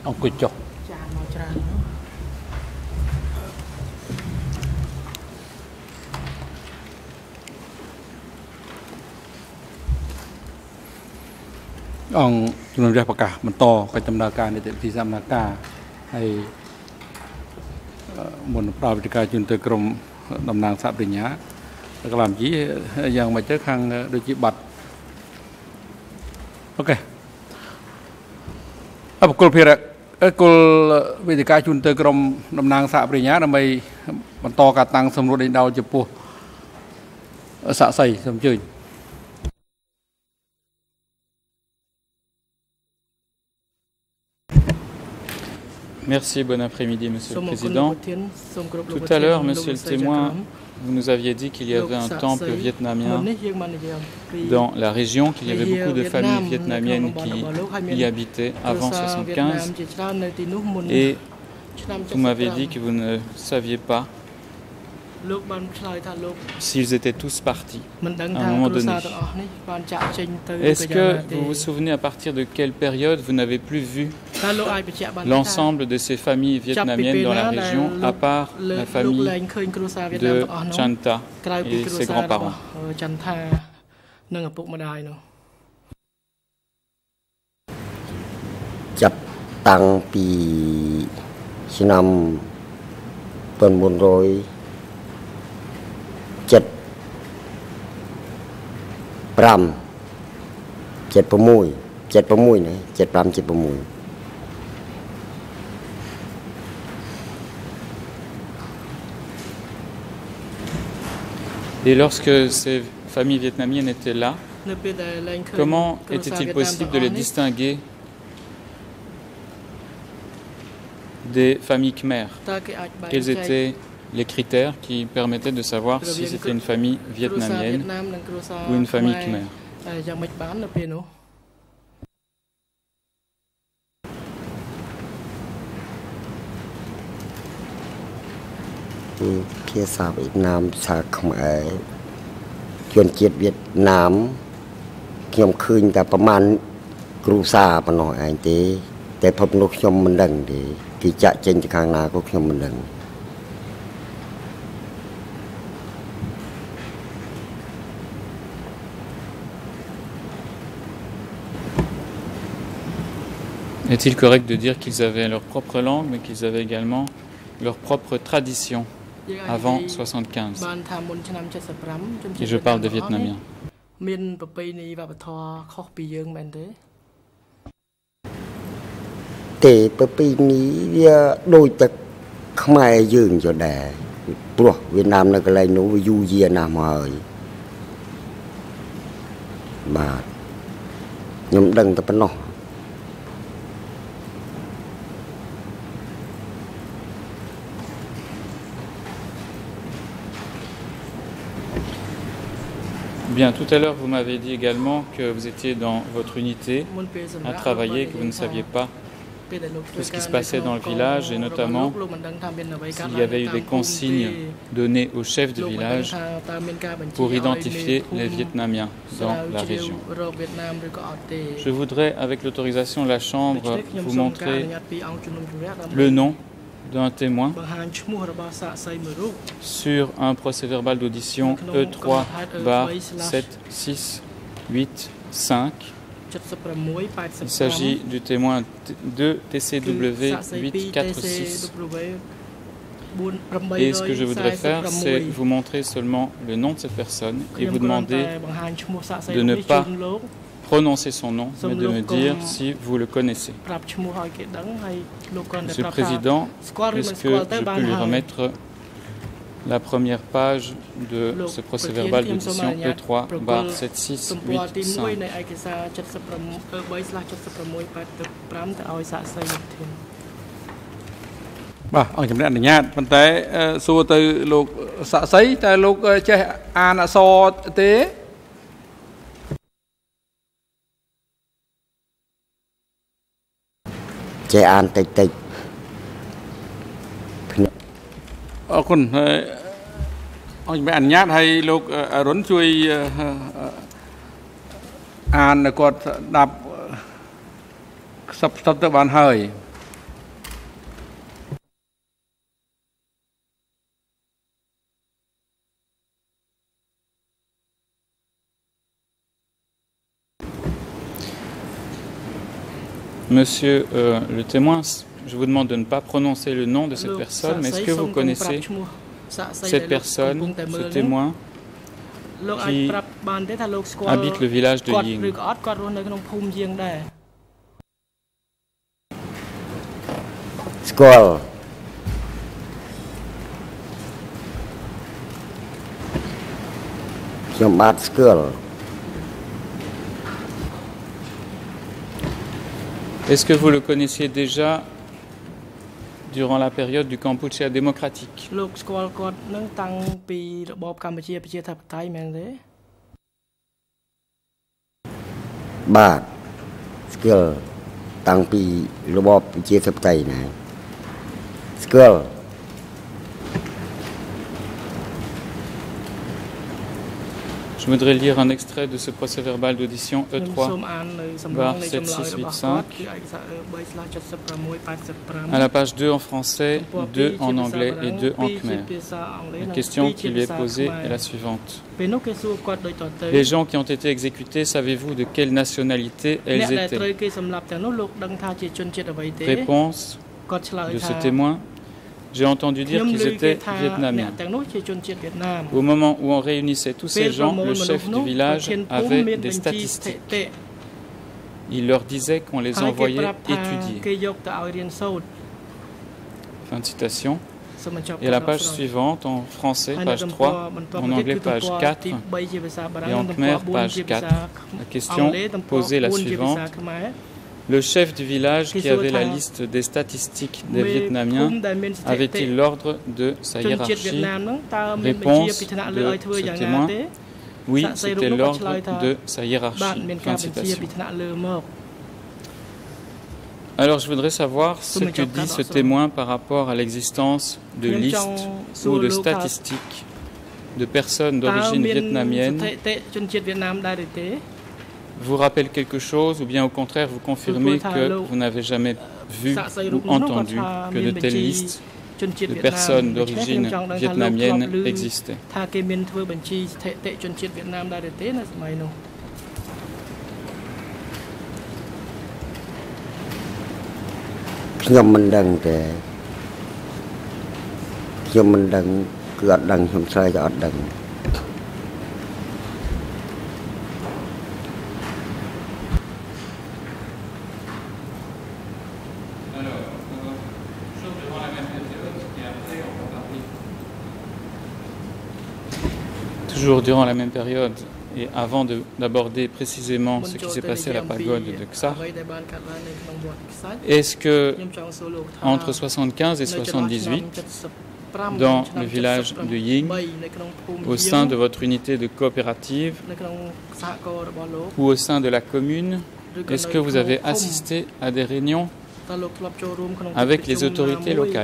ông cười chọc ông chúng ta cả mình to cái tầm đa ca này thì giảm đa ca hay một đào việt ca chúng tôi cầm đầm nàng sạp đình nhá làm gì dạng mà chắc hàng đôi chị bật ok अब कुल फिर कुल विधिका चुनते क्रम नमनांग साप रिญญาทำไมมันต่อการตั้งสำรวจในดาวจะปูสะใสสมจืด Merci, bon après-midi, Monsieur le Président. Tout à l'heure, Monsieur le témoin, vous nous aviez dit qu'il y avait un temple vietnamien dans la région, qu'il y avait beaucoup de familles vietnamiennes qui y habitaient avant 1975. Et vous m'avez dit que vous ne saviez pas s'ils étaient tous partis à un moment donné. Est-ce que vous vous souvenez à partir de quelle période vous n'avez plus vu l'ensemble de ces familles vietnamiennes dans la région, à part la famille de Chanta et ses grands-parents? Et lorsque ces familles vietnamiennes étaient là, comment était-il possible de les distinguer des familles Khmer? Quels étaient les critères qui permettaient de savoir si c'était une famille vietnamienne ou une famille Khmer? Est-il correct de dire qu'ils avaient leur propre langue, mais qu'ils avaient également leur propre tradition avant 1975? Et je parle des Vietnamiens. Bien, tout à l'heure, vous m'avez dit également que vous étiez dans votre unité à travailler, que vous ne saviez pas tout ce qui se passait dans le village et notamment s'il y avait eu des consignes données aux chefs de village pour identifier les Vietnamiens dans la région. Je voudrais, avec l'autorisation de la Chambre, vous montrer le nom d'un témoin sur un procès-verbal d'audition E3/7685. Il s'agit du témoin de TCW 846. Et ce que je voudrais faire, c'est vous montrer seulement le nom de cette personne et vous demander de ne pas prononcer son nom, mais de me dire si vous le connaissez. Monsieur le Président, est-ce que je peux lui remettre la première page de ce procès-verbal d'audition E3/7685. Bah, ông chấm đạn nhát, vấn đề số từ lục xạ sấy, từ lục chơi an so tế. Chơi an tịch tịch. Con ông chấm đạn nhát hay lục rốn chui an cột đạp sập sập tự bàn hơi. Monsieur le témoin, je vous demande de ne pas prononcer le nom de cette personne, mais est-ce que vous connaissez cette personne, ce témoin, qui habite le village de Ying? Squall. Est-ce que vous le connaissiez déjà durant la période du Kampuchea démocratique? Bad. Skill. Tang pi robot chia sắp tay này. Skill. Je voudrais lire un extrait de ce procès-verbal d'audition E3, barre 7685, à la page 2 en français, 2 en anglais et 2 en khmer. La question qui lui est posée est la suivante. Les gens qui ont été exécutés, savez-vous de quelle nationalité elles étaient? Réponse de ce témoin. J'ai entendu dire qu'ils étaient vietnamiens. Au moment où on réunissait tous ces gens, le chef du village avait des statistiques. Il leur disait qu'on les envoyait étudier. Fin de citation. Et à la page suivante, en français, page 3, en anglais, page 4, et en khmer, page 4, la question posée est la suivante. Le chef du village qui avait la liste des statistiques des Vietnamiens avait-il l'ordre de sa hiérarchie? Réponse de ce témoin. Oui, c'était l'ordre de sa hiérarchie. Fin de citation. Alors je voudrais savoir ce que dit ce témoin par rapport à l'existence de listes ou de statistiques de personnes d'origine vietnamienne. Vous rappelle quelque chose ou bien au contraire vous confirmez que vous n'avez jamais vu ou entendu que de telles listes de personnes d'origine vietnamienne existaient? Toujours durant la même période et avant d'aborder précisément ce qui s'est passé à la pagode de Ksar, est-ce que entre 75 et 78, dans le village de Ying, au sein de votre unité de coopérative ou au sein de la commune, est-ce que vous avez assisté à des réunions avec les autorités locales?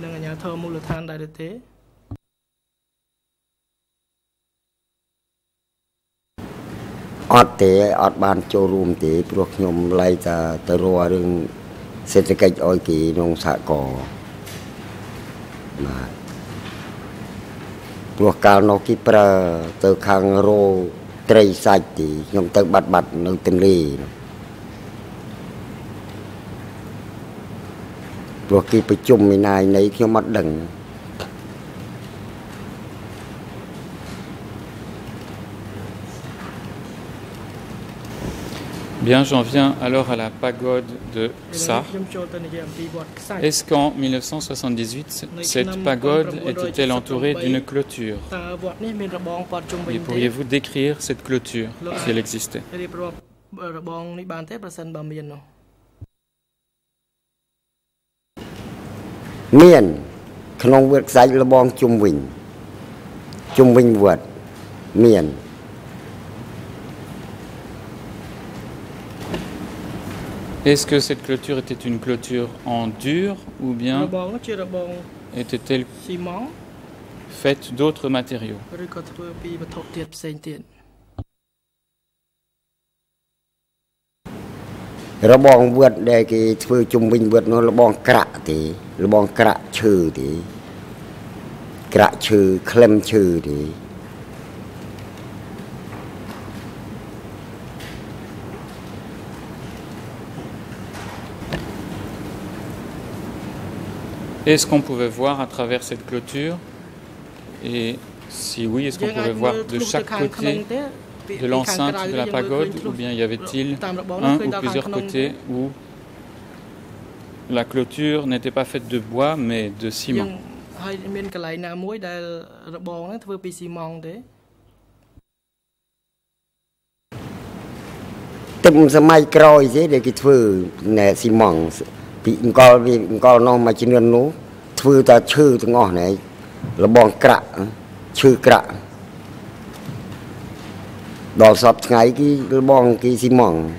Bien, j'en viens alors à la pagode de Ksar. Est-ce qu'en 1978, cette pagode était-elle entourée d'une clôture? Et pourriez-vous décrire cette clôture, si elle existait? Mien,ក្នុងវាលខ្សាច់លបងជុំវិញវត្តមាន Est-ce que cette clôture était une clôture en dur ou bien était-elle faite d'autres matériaux? Est-ce qu'on pouvait voir à travers cette clôture? Et si oui, est-ce qu'on pouvait voir de chaque côté de l'enceinte de la pagode, ou bien y avait-il un ou plusieurs côtés où la clôture n'était pas faite de bois mais de ciment? Đo sập ngay cái bong cái xi măng.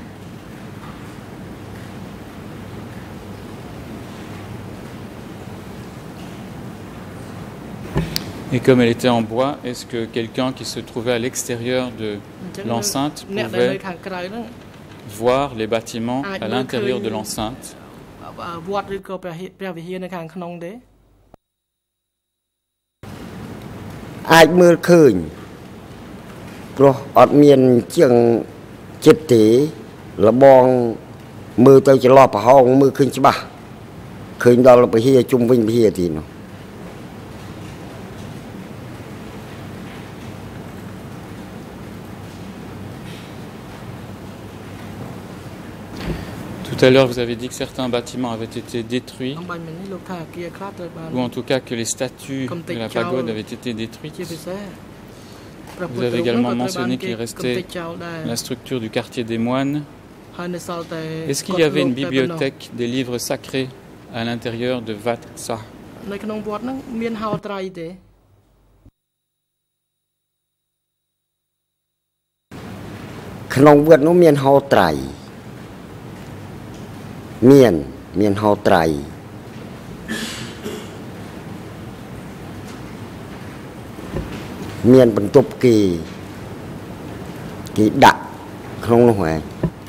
Et comme elle était en bois, est-ce que quelqu'un qui se trouvait à l'extérieur de l'enceinte pouvait voir les bâtiments à l'intérieur de l'enceinte? Ai mơ khơi. ព្រោះអត់មានជាងចិត្តទេលបងមើលទៅច្រឡោះប្រហោងមើលឃើញច្បាស់ឃើញដល់ពហិជុំវិញពហិទីនោះ Tout à l'heure, vous avez dit que certains bâtiments avaient été détruits, ou en tout cas que les statues de la pagode avaient été détruites. Vous avez également mentionné qu'il restait la structure du quartier des moines. Est-ce qu'il y avait une bibliothèque des livres sacrés à l'intérieur de Wat Ksa? Miền Bản Tục kỳ đặng không nó hoài.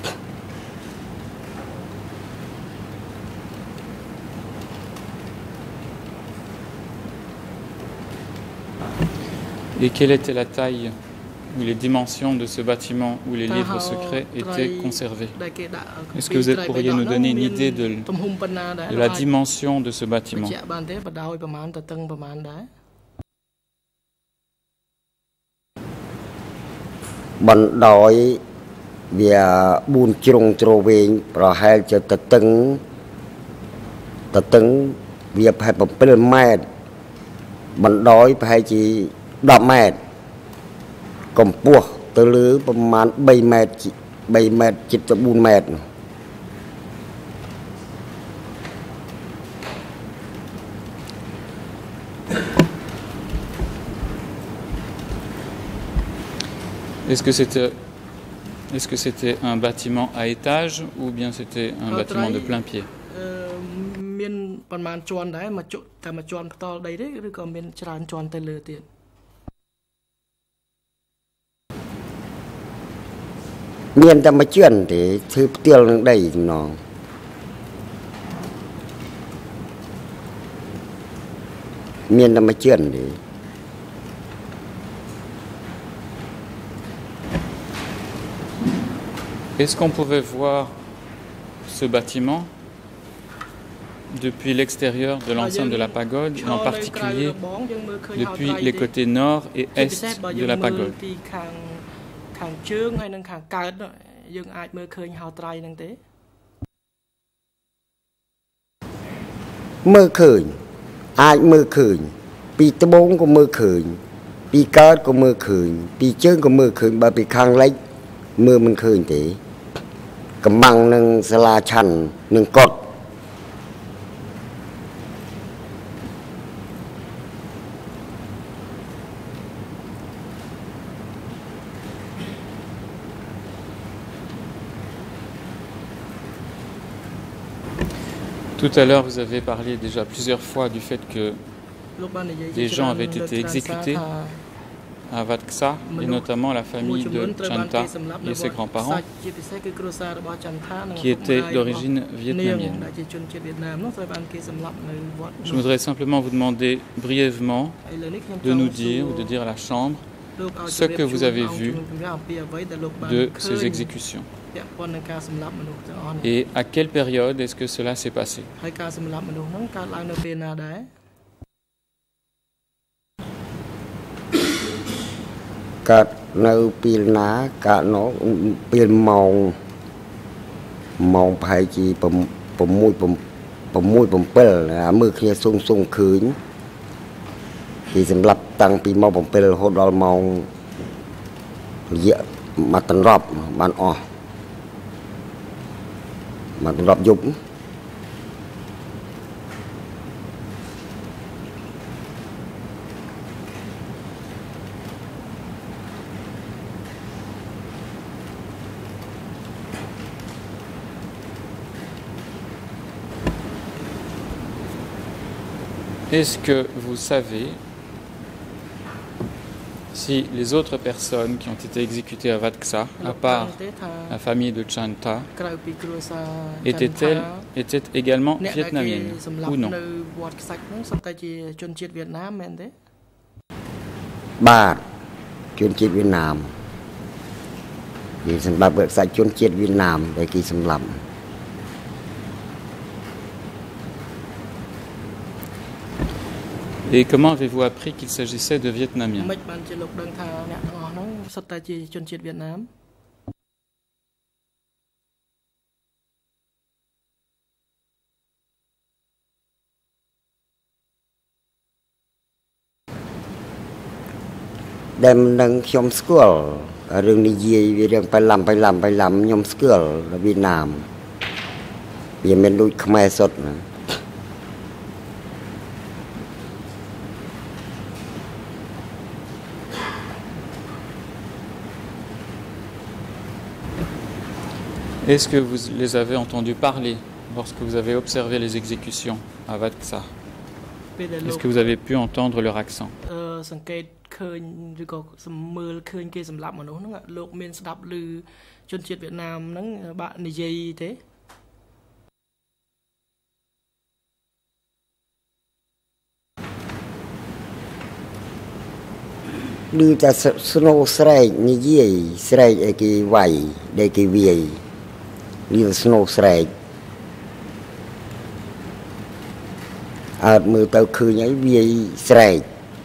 Et quelle était la taille ou les dimensions de ce bâtiment où les livres secrets étaient conservés? Est-ce que vous pourriez nous donner une idée de la dimension de ce bâtiment? Bản đói vì buôn trùng trô về rồi hay cho ta tấn vì phải bấm lên mét bản đói phải chỉ 10 mét cầm pua từ lưới ประมาณ 3 mét 3 mét 7 mét. Est-ce que c'était un bâtiment à étage ou bien c'était un bâtiment de plein pied? Miền ta mà chuyển để thứ tiêu đầy nó. Miền ta mà chuyển để Est-ce qu'on pouvait voir ce bâtiment depuis l'extérieur de l'enceinte de la pagode, et en particulier depuis les côtés nord et est de la pagode? Mơ khởi, ai mơ khởi, pi tơ bông của mơ khởi, pi cát của mơ khởi, pi chân của mơ khởi, bà pi khang lấy mơ mình khởi thế. Cầm bằng nâng xa la chăn nâng cột. Tout à l'heure, vous avez parlé déjà plusieurs fois du fait que des gens avaient été exécutés à Wat Ksa, et notamment la famille de Chanta et ses grands-parents, qui étaient d'origine vietnamienne. Je voudrais simplement vous demander brièvement de nous dire, ou de dire à la Chambre, ce que vous avez vu de ces exécutions. Et à quelle période est-ce que cela s'est passé? Cát nâu pil ná cát nó pil màu màu phải chỉ bầm mùi là mưa kia sung khứ thì sầm lập tăng pi màu bầm pil hốt đòn màu dễ mặt tận rọp bàn o mặt tận rọp dục. Est-ce que vous savez si les autres personnes qui ont été exécutées à Wat Ksa, à part la famille de Chanta, étaient également vietnamiennes ou non? Ba, chuyên chiết Việt Nam. Vì sầm lập vợ sai chuyên chiết Việt Nam để kỳ sầm lập. Et comment avez-vous appris qu'il s'agissait de Vietnamiens? Đem nâng trong school ở rừng đi dây vì rừng phải làm trong school ở Việt Nam. Vì mình đôi Khmer sốt nữa. Est-ce que vous les avez entendus parler lorsque vous avez observé les exécutions à Wat Ksa? Est-ce que vous avez pu entendre leur accent? Đưa ta snow srek như vậy srek ở cái vầy để cái vầy đưa snow srek ở mưa tàu khơi nhảy vầy srek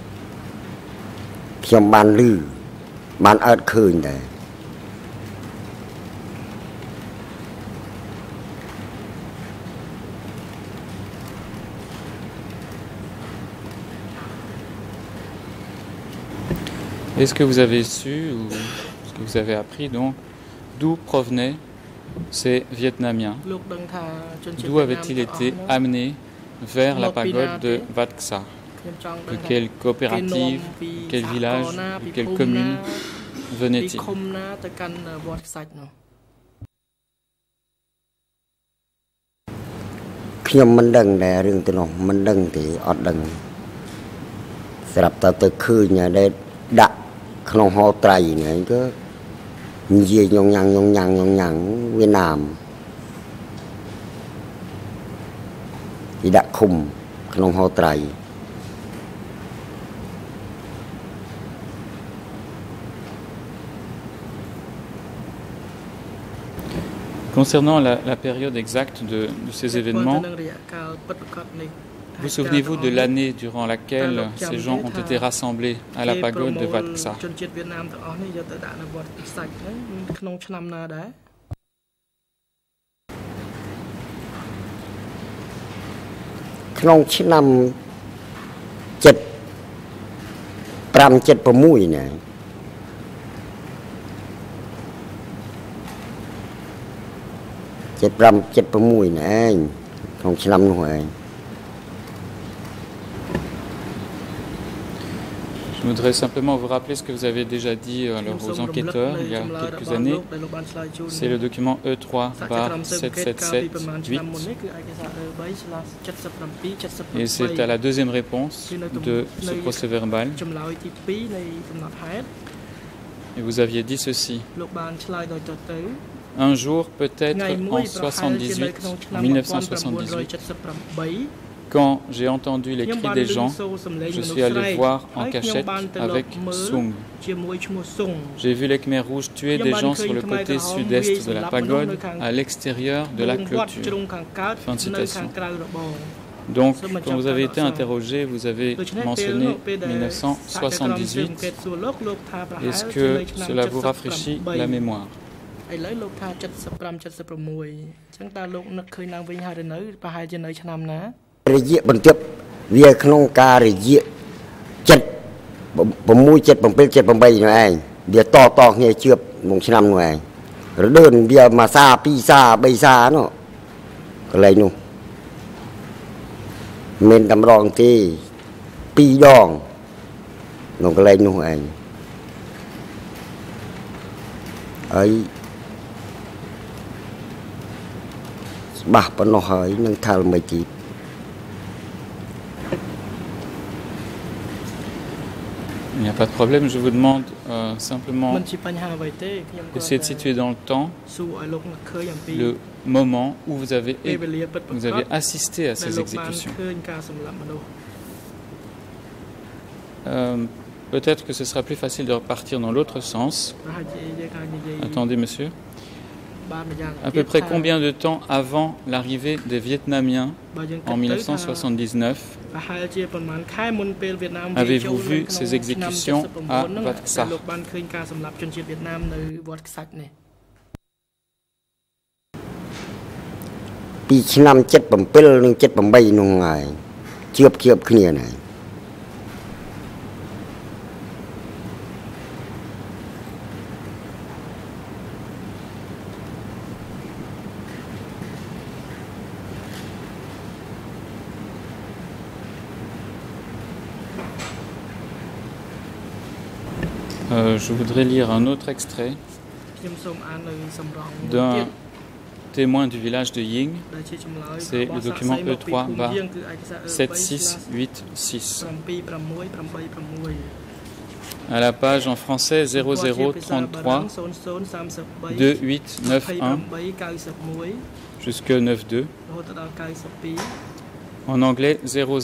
trong ban lư ban ở khơi này. Est-ce que vous avez su, ou est-ce que vous avez appris donc, d'où provenaient ces Vietnamiens? D'où avaient-ils été amenés vers la pagode de Wat Ksa? De quelle coopérative, de quel village, de quelle commune venaient-ils? ខ្ញុំមិនដឹងដែររឿងទៅនោះមិនដឹងទេអត់ដឹងស្រាប់តែទៅឃើញដែលដាក់ក្នុងហោត្រៃនេះគឺនិយាយញងញ៉ាំងវៀតណាមទីដាក់ឃុំក្នុងហោត្រៃ Concernant la période exacte de ces événements, vous souvenez-vous de l'année durant laquelle ces gens ont été rassemblés à la pagode de Wat Ksa? Trong ឆ្នាំ75 này chết mùi nè anh không chỉ năm nữa anh. Je voudrais simplement vous rappeler ce que vous avez déjà dit alors aux enquêteurs il y a quelques années. C'est le document E3/7778 et c'est à la deuxième réponse de ce procès verbal. Et vous aviez dit ceci. Un jour, peut-être en 1978, Quand j'ai entendu les cris des gens, je suis allé voir en cachette avec Sung. J'ai vu les Khmers rouges tuer des gens sur le côté sud-est de la pagode, à l'extérieur de la clôture. Fin de citation. Donc, quand vous avez été interrogé, vous avez mentionné 1978. Est-ce que cela vous rafraîchit la mémoire? Mình đâm rong thì pi đòn nó cái lên nó anh ấy bà nó hỏi nâng thal mấy chị. Il n'y a pas de problème, je vous demande simplement d'essayer de situer dans le temps le moment où vous avez assisté à ces exécutions. Peut-être que ce sera plus facile de repartir dans l'autre sens. Attendez, monsieur. À peu près combien de temps avant l'arrivée des Vietnamiens en 1979 avez-vous vu ces exécutions à Wat Ksak? Pi năm 77 និង 78 នោះហើយជឿបគ្នាណា Je voudrais lire un autre extrait d'un témoin du village de Ying. C'est le document E3-7686. À la page en français 0033 2891 jusque 92. En anglais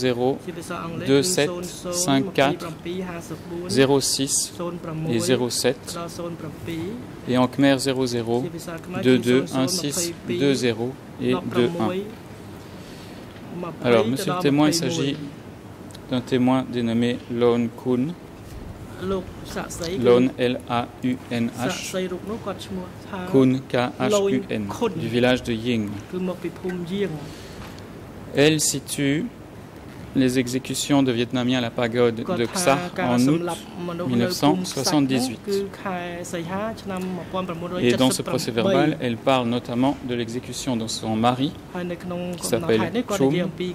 002754 06 et 07 et en khmer 00 2216 20 et 21. Alors, monsieur le témoin, il s'agit d'un témoin dénommé Lon Kun. Lon L-A-U-N-H, Kun K-H-U-N, du village de Ying. Elle situe les exécutions de Vietnamiens à la pagode de Ksak en août 1978. Et dans ce procès-verbal, elle parle notamment de l'exécution de son mari, qui s'appelle Chum,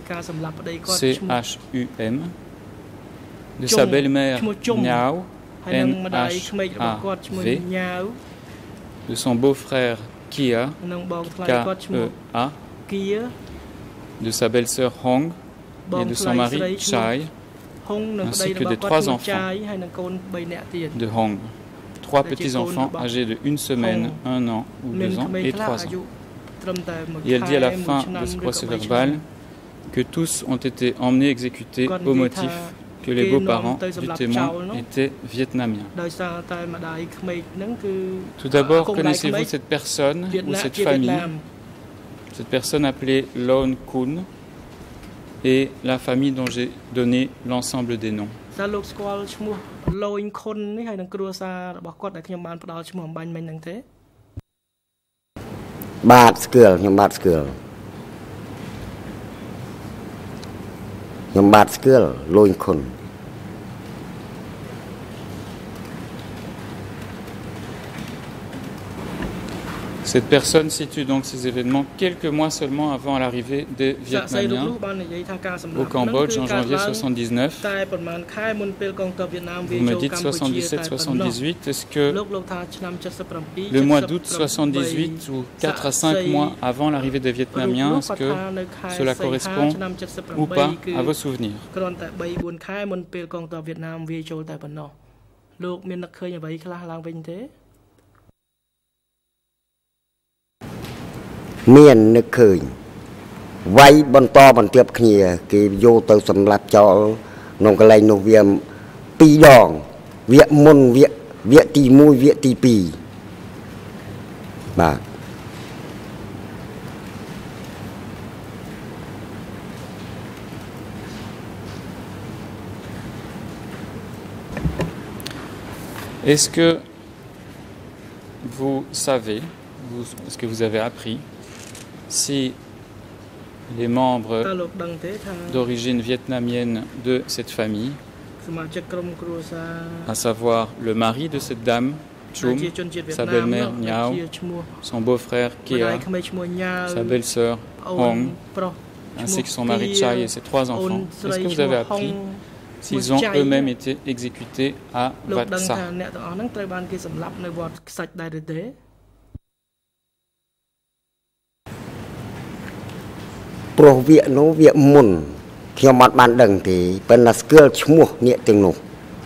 C-H-U-M, de sa belle-mère Nhau, N-H-A-V, de son beau-frère Kia, K-E-A, de sa belle-sœur Hong et de son mari Chai, ainsi que des 3 enfants de Hong. 3 petits-enfants âgés de 1 semaine, 1 an ou 2 ans et 3 ans. Et elle dit à la fin de ce procès-verbal que tous ont été emmenés exécutés au motif que les beaux-parents du témoin étaient vietnamiens. Tout d'abord, connaissez-vous cette personne ou cette famille? Cette personne appelée Lon Kun et la famille dont j'ai donné l'ensemble des noms. Lon Kun. Cette personne situe donc ces événements quelques mois seulement avant l'arrivée des Vietnamiens au Cambodge en janvier 1979. Vous me dites 77-78. Est-ce que le mois d'août 1978 ou 4 à 5 mois avant l'arrivée des Vietnamiens, est-ce que cela correspond ou pas à vos souvenirs? Miền nước khơi vay bần to bần tiệp kia cái vô tàu sầm lạp cho nông cái này nông viêm pi đòn viện môn viện tì mui viện tì pì bà Est-ce que vous savez, est-ce que vous avez appris si les membres d'origine vietnamienne de cette famille, à savoir le mari de cette dame, Chum, sa belle-mère Nhau, son beau-frère Kea, sa belle-sœur Hong, ainsi que son mari Chai et ses 3 enfants, est-ce que vous avez appris s'ils ont eux-mêmes été exécutés à Wat Sa? Pro viện nó viện môn khi mà bạn đằng thì bên là skill mua nhẹ tiếng nụ.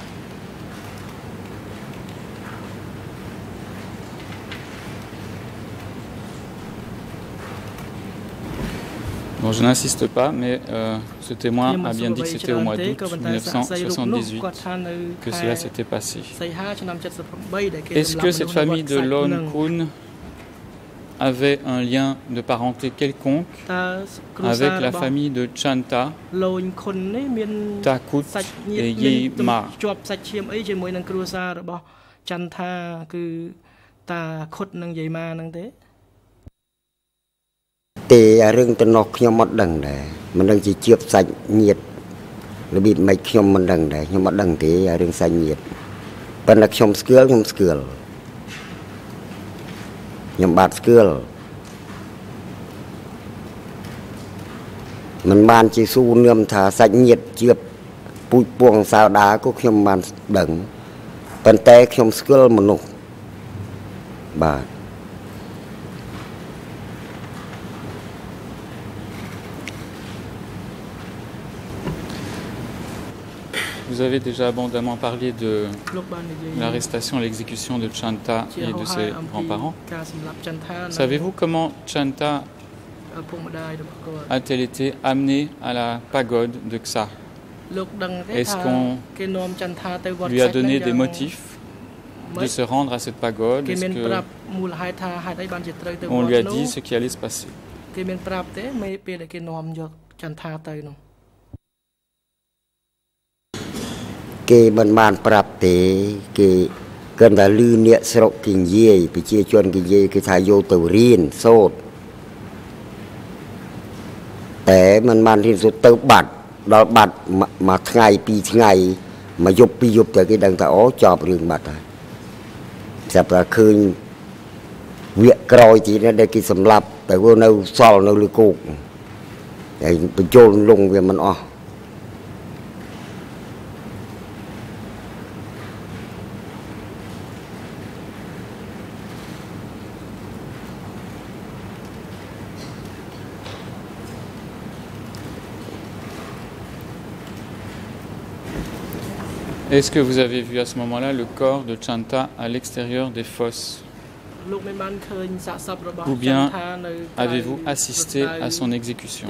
Bon, je n'insiste pas, mais ce témoin a bien dit que c'était au mois d'août 1978 que cela s'était passé. Est-ce que cette famille de Lon Kun avait un lien de parenté quelconque avec la famille de Chanta, Takut et Yima? Tê rừng tân nọc nhóm mất đằng này mình đang chỉ chiếp sạch nhiệt nó bị mạch nhóm mất đằng này nhóm mất đằng tê rừng sạch nhiệt bên là nhóm skill nhóm bát skill mình ban chỉ su nươm thả sạch nhiệt chiếp bụi buông sao đá của nhóm ban đằng bên tê nhóm skill một nụ bà. Vous avez déjà abondamment parlé de l'arrestation et l'exécution de Chanta et de ses grands-parents. Savez-vous comment Chanta a-t-elle été amenée à la pagode de Ksa? Est-ce qu'on lui a donné des motifs de se rendre à cette pagode? Est-ce qu'on lui a dit ce qui allait se passer? Cái bàn prap tế cái cần là lư nhẹ sọc kinh dây bị chia chuan kinh dây cái thái vô tàu riêng sốt té bàn riêng sốt tàu bạt đó bạt mà ngày mà dục tới cái đằng tàu chọp riêng bạt rồi sắp là khơi việc còi chỉ là để cái sầm lập tại vô nâu sò nâu lư cục để bị trôn lùng về mình o. Est-ce que vous avez vu à ce moment-là le corps de Chanta à l'extérieur des fosses? Ou bien avez-vous assisté à son exécution?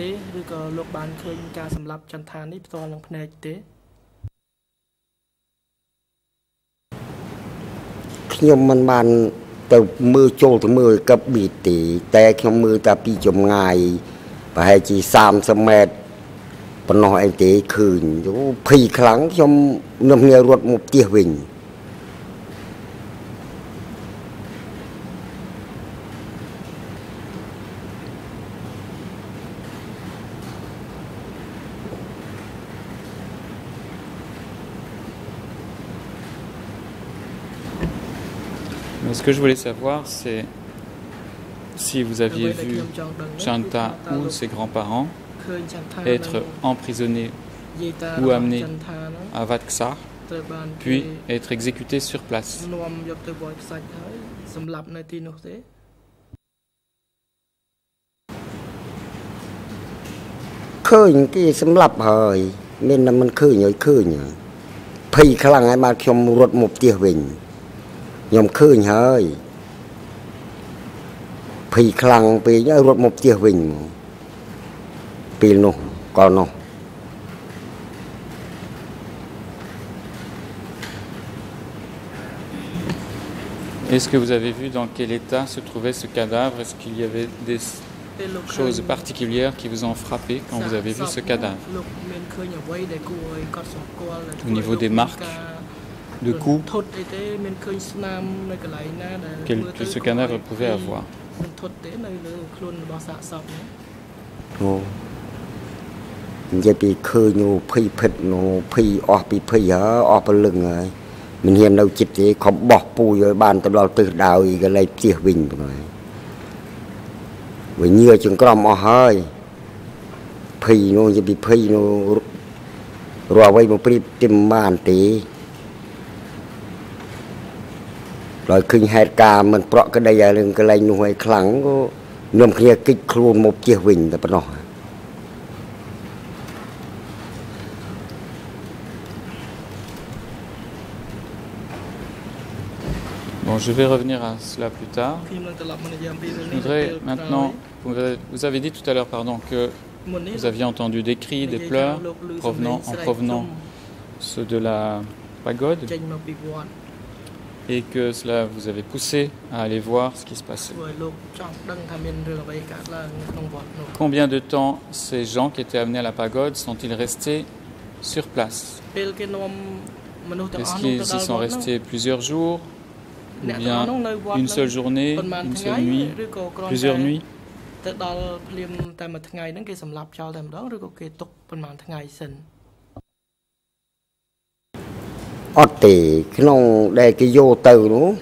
Nhưng man từ mưa trôi từ mưa cấp bị tỉ té trong mưa ta pi chùm ngày và hay chỉ sam sâm mệt còn nói anh tế khử phi kháng trong nằm nghe ruột một tia hình Ce que je voulais savoir, c'est si vous aviez vu Chanta ou ses grands-parents être emprisonnés ou amenés à Wat Sa, puis être exécutés sur place. Khơi cái sấm lập hơi nên là mình khơi nhỉ phi khăng ai mà trong ruột một tia hình nhom khơi hơi phi khăng về nhá ruột một tia hình ពេលនោះកលនោះ Est-ce que vous avez vu dans quel état se trouvait ce cadavre? Est-ce qu'il y avait des choses particulières qui vous ont frappé quand vous avez vu ce cadavre? Au niveau des marques de coups que ce cadavre pouvait avoir. Oh. Giờ bị khơi nhô phi phật nhô phi ọt bị phi hở ọt bên lưng rồi mình hiện đâu chích thì không bỏ pui rồi bàn tập đầu từ đào cái này chia bình rồi với nhiều chừng crom ọt hơi phi nhô giờ bị phi nhô rồi vậy một phi tìm bàn tí rồi khinh hai ca mình bọ cái đây là cái này nhô hay khẳng có nằm kia kích luôn một chia bình tập nó. Bon, je vais revenir à cela plus tard. Je voudrais maintenant, vous avez dit tout à l'heure, pardon, que vous aviez entendu des cris, des pleurs en provenance de la pagode et que cela vous avait poussé à aller voir ce qui se passait. Combien de temps ces gens qui étaient amenés à la pagode sont-ils restés sur place? Est-ce qu'ils y sont restés plusieurs jours? Ou bien une seule journée, une seule nuit, plusieurs nuits? Đây cái vô từ nó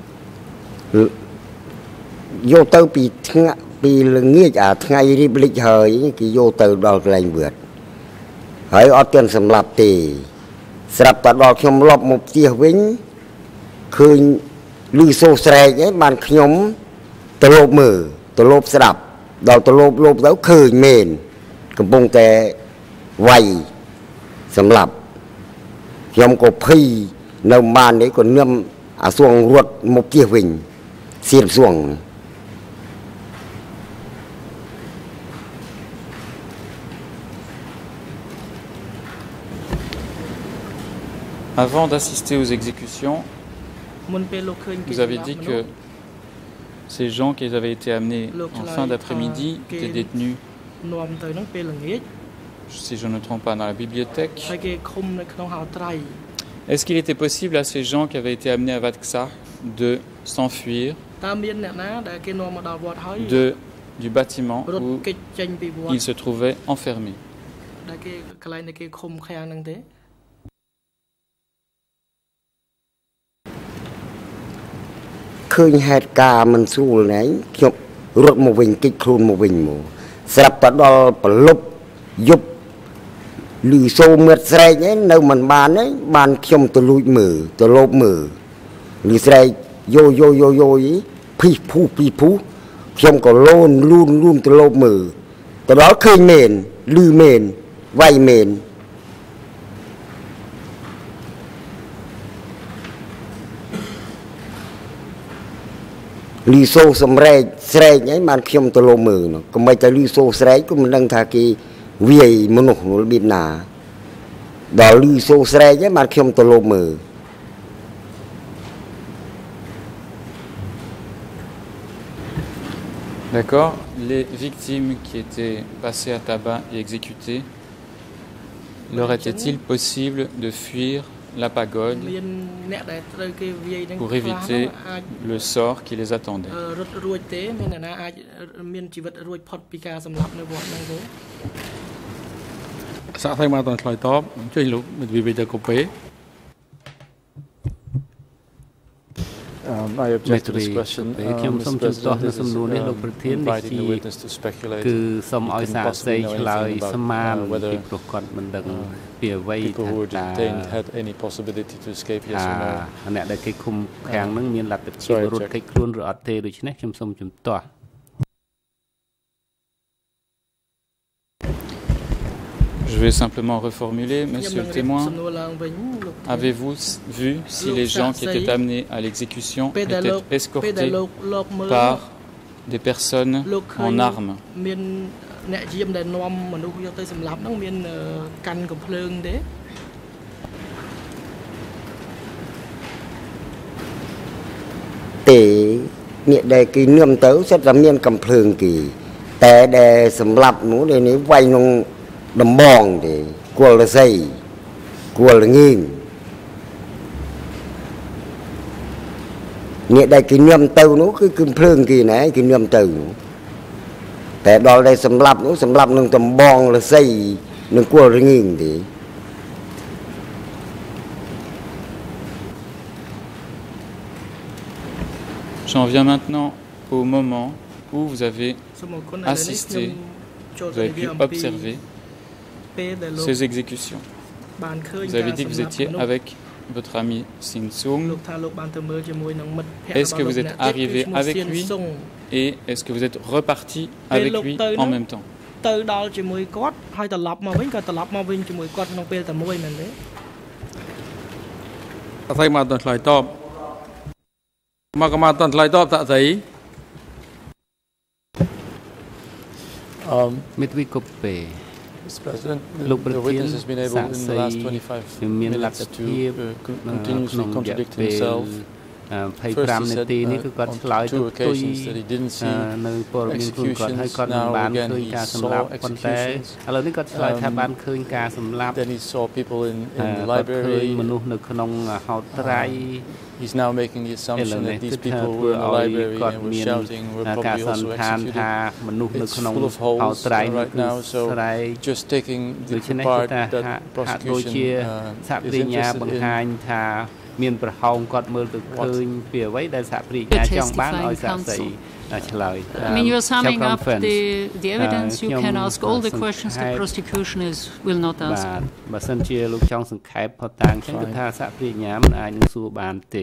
vô từ bị nghĩa à ngày đi lịch hơi cái vô từ đó là vượt hỡi ở trên sầm lập thì sập ta đó không lọp một chia vĩnh khơi lưu xô xe ấy bàn nhóm tờ lốp mở tờ lốp sập đầu tờ lốp đó khơi mền cầm bông tè vầy sầm lập nhóm có phi nấu bàn đấy còn nhâm à xuồng ruột một chia vĩnh xiên xuồng. Avant d'assister aux exécutions, vous avez dit que ces gens qui avaient été amenés en fin d'après-midi étaient détenus, si je ne me trompe pas, dans la bibliothèque. Est-ce qu'il était possible à ces gens qui avaient été amenés à Vatsa de s'enfuir du bâtiment où ils se trouvaient enfermés? Khơi hai ca mình xu này chụp rút một bình kích khuôn một bình mù sập ta đó lúc giúp lì xô mệt say nhé nơi mình bàn ấy bàn trong từ lùi mở từ lốp mở lì say vô ý phi phú trong có luôn từ lốp mở từ đó khơi mền lư mền vay mền lì xô sầm rây nhảy màn khiêm từ lô mờ nó còn mấy cái lì xô rây cũng mình đang thà cái vì mình nó biết nà đó lì xô rây nhảy màn khiêm từ lô mờ. D'accord. Les victimes qui étaient passées à tabac et exécutées, leur était-il possible de fuir la pagode pour éviter le sort qui les attendait? I object to this question. Mr. President, this is inviting the witness to speculate. It can possibly know anything about whether people who were detained had any possibility to escape, yes or no? Je vais simplement reformuler, monsieur le témoin. Avez-vous vu si les gens qui étaient amenés à l'exécution étaient escortés par des personnes en armes? អ្នកយាមដែលនាំមនុស្សយកទៅសម្លាប់ហ្នឹងមានកាន់កំភ្លើងទេអ្នកដែលគេនឿមទៅសិតតែមានកំភ្លើងគេតែដែលសម្លាប់នោះនេះវាយក្នុងដំបងទេគល់រស័យគល់ល្ងៀងអ្នកដែលគេនឿមទៅនោះគឺកំភ្លើងគេណែគេនឿមទៅតែដល់ដែលសម្លាប់នោះសម្លាប់នឹងដំបងរស័យនឹងគល់ល្ងៀងទេ J'en viens maintenant au moment où vous avez assisté, vous avez pu observer ces exécutions. Vous avez dit que vous étiez avec votre ami Sin Sung. Est-ce que vous êtes arrivé avec lui et est-ce que vous êtes reparti avec lui en même temps? Mr. President, the witness has been able in the last 25 minutes to continuously contradict himself. First he said on 2 occasions that he didn't see executions, now again he saw executions. Then he saw people in the library. He's now making the assumption that these people were in the library and were shouting were probably also executed. It's full of holes right now, so just taking the part that prosecution is interested in. មានប្រហោងគាត់មើលទៅឃើញពីអ្វីដែលសហគ្រាសញ្ញាចង់បានឲ្យសាក្សីឆ្លើយ I mean, you're summing up the evidence. You can ask all the questions the prosecution will not ask. បើសិនជាលោកចង់សង្ខេបផុតតាំងចឹងគឺថាសហគ្រាសញ្ញាមិនអាចនឹងសួរបានទេ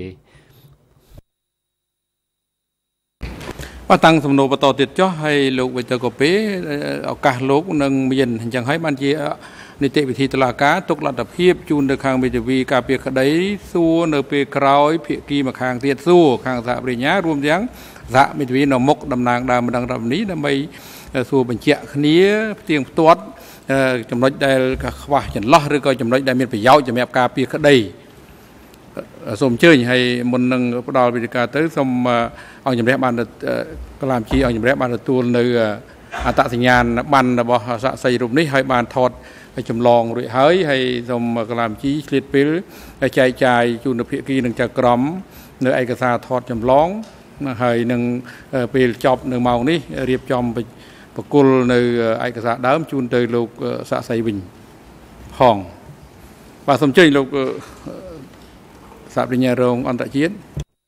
បាទតាំងសំណួរបន្តទៀតចុះហើយលោកវិទ្យាកូពេឱកាសលោកនឹងមានអញ្ចឹងហើយបានជានីតិវិធីតុលាការទុកលទ្ធភាពជូនទៅខាងមេធាវីការពារក្តីសួរនៅពេលក្រោយភាគីមកខាងទៀតសួរខាងសហប្រញ្ញារួមទាំងសហមេធាវីនៅមុខតំណាងដើមម្ដងរដ្ឋនេះដើម្បីសួរបញ្ជាក់គ្នាផ្ទៀងផ្ទាត់ចំណុចដែលខ្វះចន្លោះឬក៏ចំណុចដែលមានប្រយោជន៍សម្រាប់ការពារក្តីសូមអញ្ជើញហើយមុននឹងផ្ដល់វេទិកាទៅសូមអង្គជំរះបានកលាមជីអង្គជំរះបានទទួលនៅអត្តសញ្ញាណប័ណ្ណរបស់សាក្សីរូបនេះហើយបានថតចម្លងរួចហើយសូមកលាមជីឆ្លៀតពេលចែកចាយជូនទៅភាគីនឹងចៅក្រមនៅឯកសារថតចម្លងហើយនឹងពេលចប់នៅម៉ោងនេះរៀបចំបកគលនៅឯកសារដើមជូនទៅលោកសាក្សីវិញផងបាទសូមអញ្ជើញលោកសហប្រញ្ញារងអន្តរជាតិ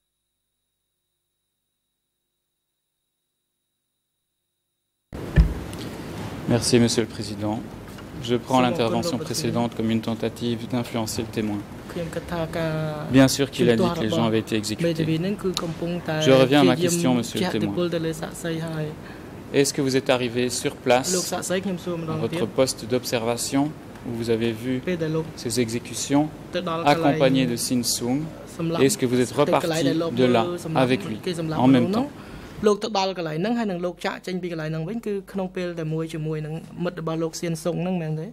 Merci, Monsieur le Président. Je prends l'intervention précédente comme une tentative d'influencer le témoin. Bien sûr qu'il a dit que les gens avaient été exécutés. Je reviens à ma question, Monsieur le témoin. Est-ce que vous êtes arrivé sur place, à votre poste d'observation, où vous avez vu ces exécutions, accompagné de Sin Sung, et est-ce que vous êtes reparti de là avec lui, en même temps? លោកទៅដល់កន្លែងហ្នឹងហើយនឹងលោកចាក់ចេញពីកន្លែងហ្នឹងវិញគឺក្នុងពេលតែមួយជាមួយនឹងមិត្តរបស់លោកសៀនសុងហ្នឹងមែនទេ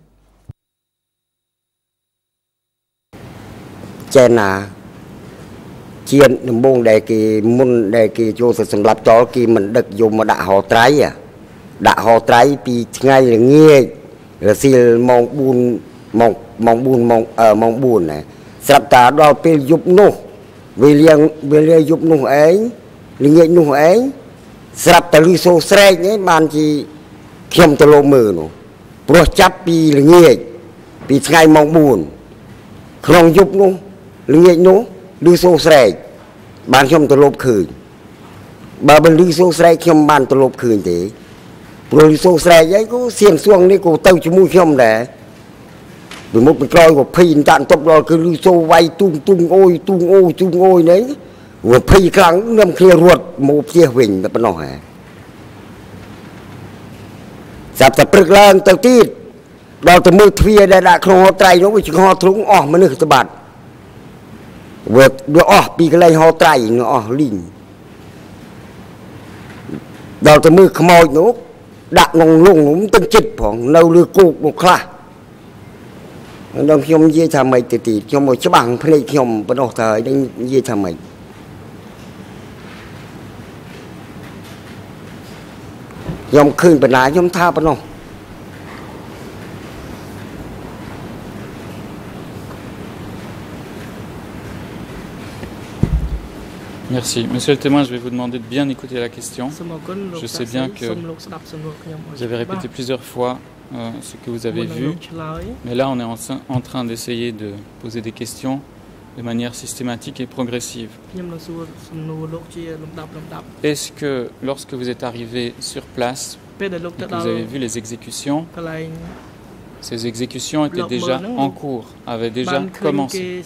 ចេណាជាដំបងដែលគេមុនដែលគេចូលទៅសម្រាប់តលគេមិនដឹកយកមកដាក់ហោត្រៃដាក់ហោត្រៃពីថ្ងៃល្ងាចរសៀលម៉ោង4ម៉ោង4ណាស្រាប់តាដល់ពេលយប់នោះវេលាយប់នោះឯង ល្ងាចនោះឯងស្រាប់តែលឺសូរស្រែកហ្នឹងបានជាខ្ញុំទៅលោកមើលនោះព្រោះចាប់ពីល្ងាចពីថ្ងៃម៉ោង4ក្នុងយប់នោះល្ងាចនោះលឺសូរស្រែកបានខ្ញុំទៅលោកឃើញបើមិនលឺសូរស្រែកខ្ញុំបានទៅលោកឃើញទេព្រោះលឺសូរស្រែកអីក៏សៀងសួងនេះក៏ទៅជាមួយខ្ញុំដែរពីមុខពីក្រោយក៏ភ័យតាក់តប់ដល់គឺលឺសូរវាយទុំអូយនេះ vừa phi căng nằm kia ruột một chia huỳnh và nó hả sắp tập lực lên đầu tiên đó từ mưa thuyền đã không ho trai nó chỉ ho trúng mà nước các bạn vừa đưa bị cái này ho trai nó linh đó từ mưa không mồi nó đặt nông lùng tân chích phòng nâu lừa cục một khla đồng nhom dê tham mày tỉ nhom một chế bằng phê nhom bắt đầu thời đang dê tham mày nhom khơi bên này nhom tha bên nông. Merci. Monsieur le témoin, je vais vous demander de bien écouter la question. Je sais bien que vous avez répété plusieurs fois ce que vous avez vu, mais là on est en train d'essayer de poser des questions de manière systématique et progressive. Est-ce que lorsque vous êtes arrivé sur place et que vous avez vu les exécutions, ces exécutions étaient déjà en cours, avaient déjà commencé?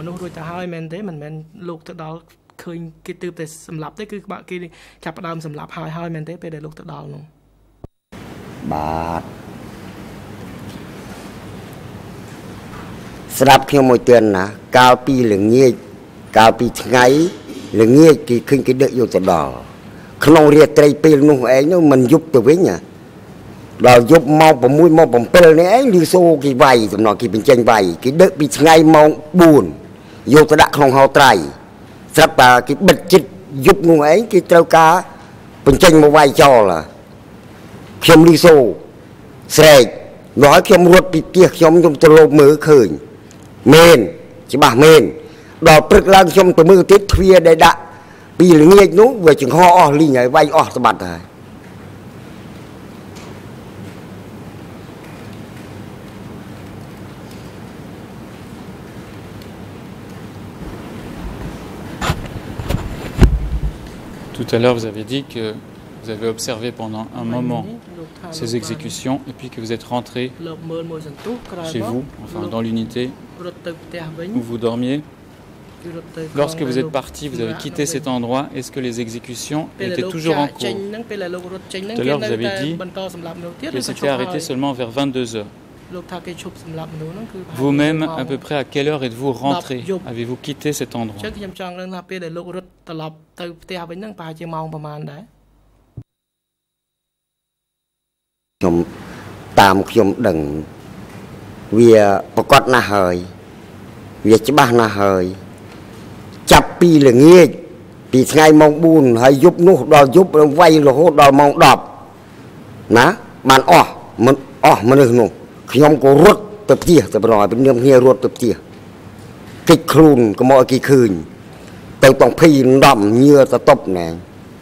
Sắp khi một tuần là cao pi là nghe cao pi ngày là nghe cái đợi vô từ đó không riêng tây pi nung ấy nó mình giúp từ với nhá rồi giúp mau bằng mũi mau bằng pel này ấy đi xô cái vầy tụi nó cái bên trên vầy cái đợi pi ngày mau buồn vô từ đã không hao trai sắp là cái bật chích giúp nung ấy cái trâu cá bên trên một vầy cho là khiêm đi xô sệt nói khiêm ruột bị tiệt khiêm trong từ lô mở khởi mền chỉ bảo mền đỏ bực lang trong từ mưa tiết khuya để đã bị là nghe nó về chừng ho li nhảy vay to bật rồi. Tout à l'heure, vous avez dit que vous avez observé pendant un moment ces exécutions et puis que vous êtes rentré chez vous, enfin dans l'unité où vous dormiez. Lorsque vous êtes parti, vous avez quitté cet endroit, est-ce que les exécutions étaient toujours en cours? Tout à l'heure, vous avez dit que c'était arrêté seulement vers 22 heures. Vous-même, à peu près à quelle heure êtes-vous rentré? Avez-vous quitté cet endroit? Tam khiêm đừng vì bọc quát na hơi vì chứ ba na hơi chắp pi là nghe pi ngày mong buồn hay giúp nụ đòi giúp vay là hốt đòi mong đọc ná bạn mình được nụ khiêm có ruột tập chia tập nói bên niệm nghe ruột tập chia kịch khôn có mọi kỳ khơi từ tổng phi đậm như ta tóc này.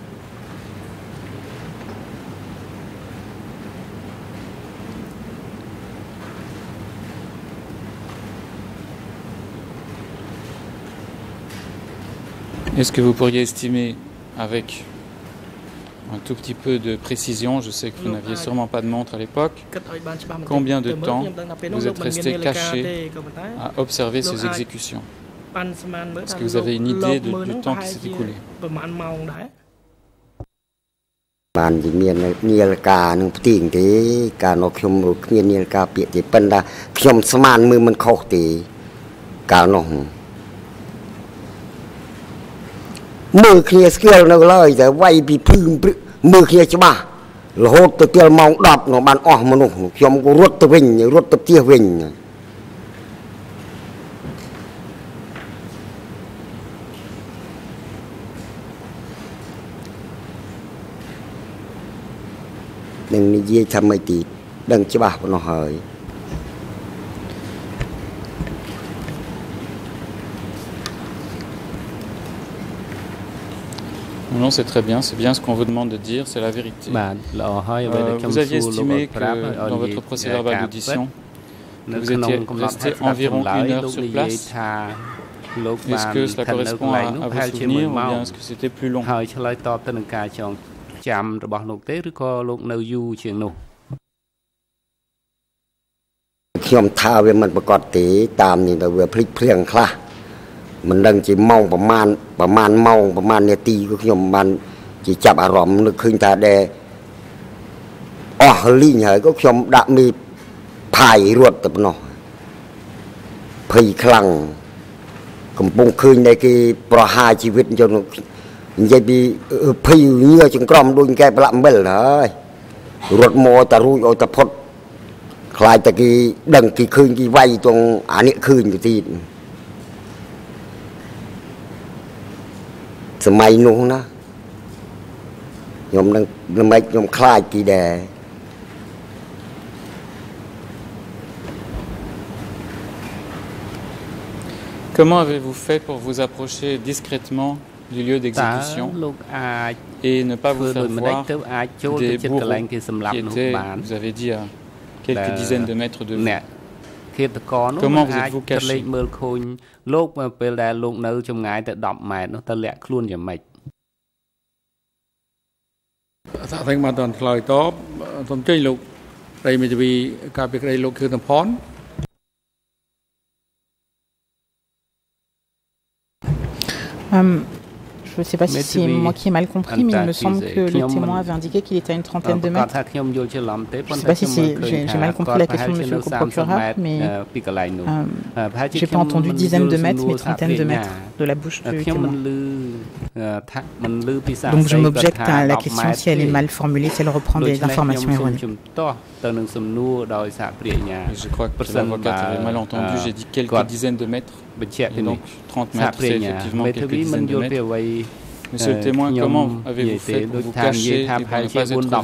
Est-ce que vous pourriez estimer avec un tout petit peu de précision, je sais que vous n'aviez sûrement pas de montre à l'époque, combien de temps vous êtes resté caché à observer ces exécutions? Est-ce que vous avez une idée du temps qui s'est écoulé? Bạn chỉ miền nhiều cả những tiếng thế cả nó không được nhiều cả biệt thì bên là không sman mưa mình khó thì cả nó mưa kia skill nó lờiแต่ไว้ปีพึ่งมือkia chứ bà là hốt từ tiêu mong đọc nó bàn mà nó trong có rút từ vinh rút từ tia vinh đừng đi dê thăm mấy tí đừng chứ bà nó hỏi. Non, c'est très bien, c'est bien ce qu'on vous demande de dire, c'est la vérité. Vous aviez estimé que dans votre procès-verbal d'audition, vous étiez resté environ 1 heure sur place. Est-ce que cela correspond à vos souvenirs ou bien est-ce que c'était plus long? Khiêm tha về mình có thể tạm như là vừa phliêng khla mình đang chỉ mongประมาณนาทีก็ขยมมันchỉจับอารมณ์นึกขึ้นตาแดลี่เหยก็ขยมđãมีภายรวดแต่ปนผีคลั่งกำปุงคืนในที่ประหารชีวิตจนยังมีผีเงื่อจึงกรอมดุนแกประหลาดเบลเลยรถมอตะรุ่ยเอาตะพดคลายตะกี้ดังกี่คืนกี่ไว้ตรงอันนี้คืนกี่ทีสมัยนู้นนะยมนั่งสมัยยมคลายกี่แด Comment avez-vous fait pour vous approcher discrètement du lieu d'exécution et ne pas vous faire voir des bourreaux qui étaient, vous avez dit, à quelques dizaines de mètres de vous? Comment vous êtes-vous caché? Je ne sais pas si c'est moi qui ai mal compris, mais il me semble que le témoin avait indiqué qu'il était à une trentaine de mètres. Je ne sais pas si j'ai mal compris la question de monsieur le co-procureur, mais je n'ai pas entendu dizaines de mètres, mais trentaine de mètres de la bouche du témoin. Donc je m'objecte à la question si elle est mal formulée, si elle reprend des informations erronées. Je crois que l'avocate avait mal entendu, j'ai dit quelques dizaines de mètres, et donc 30 mètres, c'est effectivement quelques dizaines de mètres. Monsieur le témoin, comment avez-vous fait pour vous cacher et pour ne pas être vu des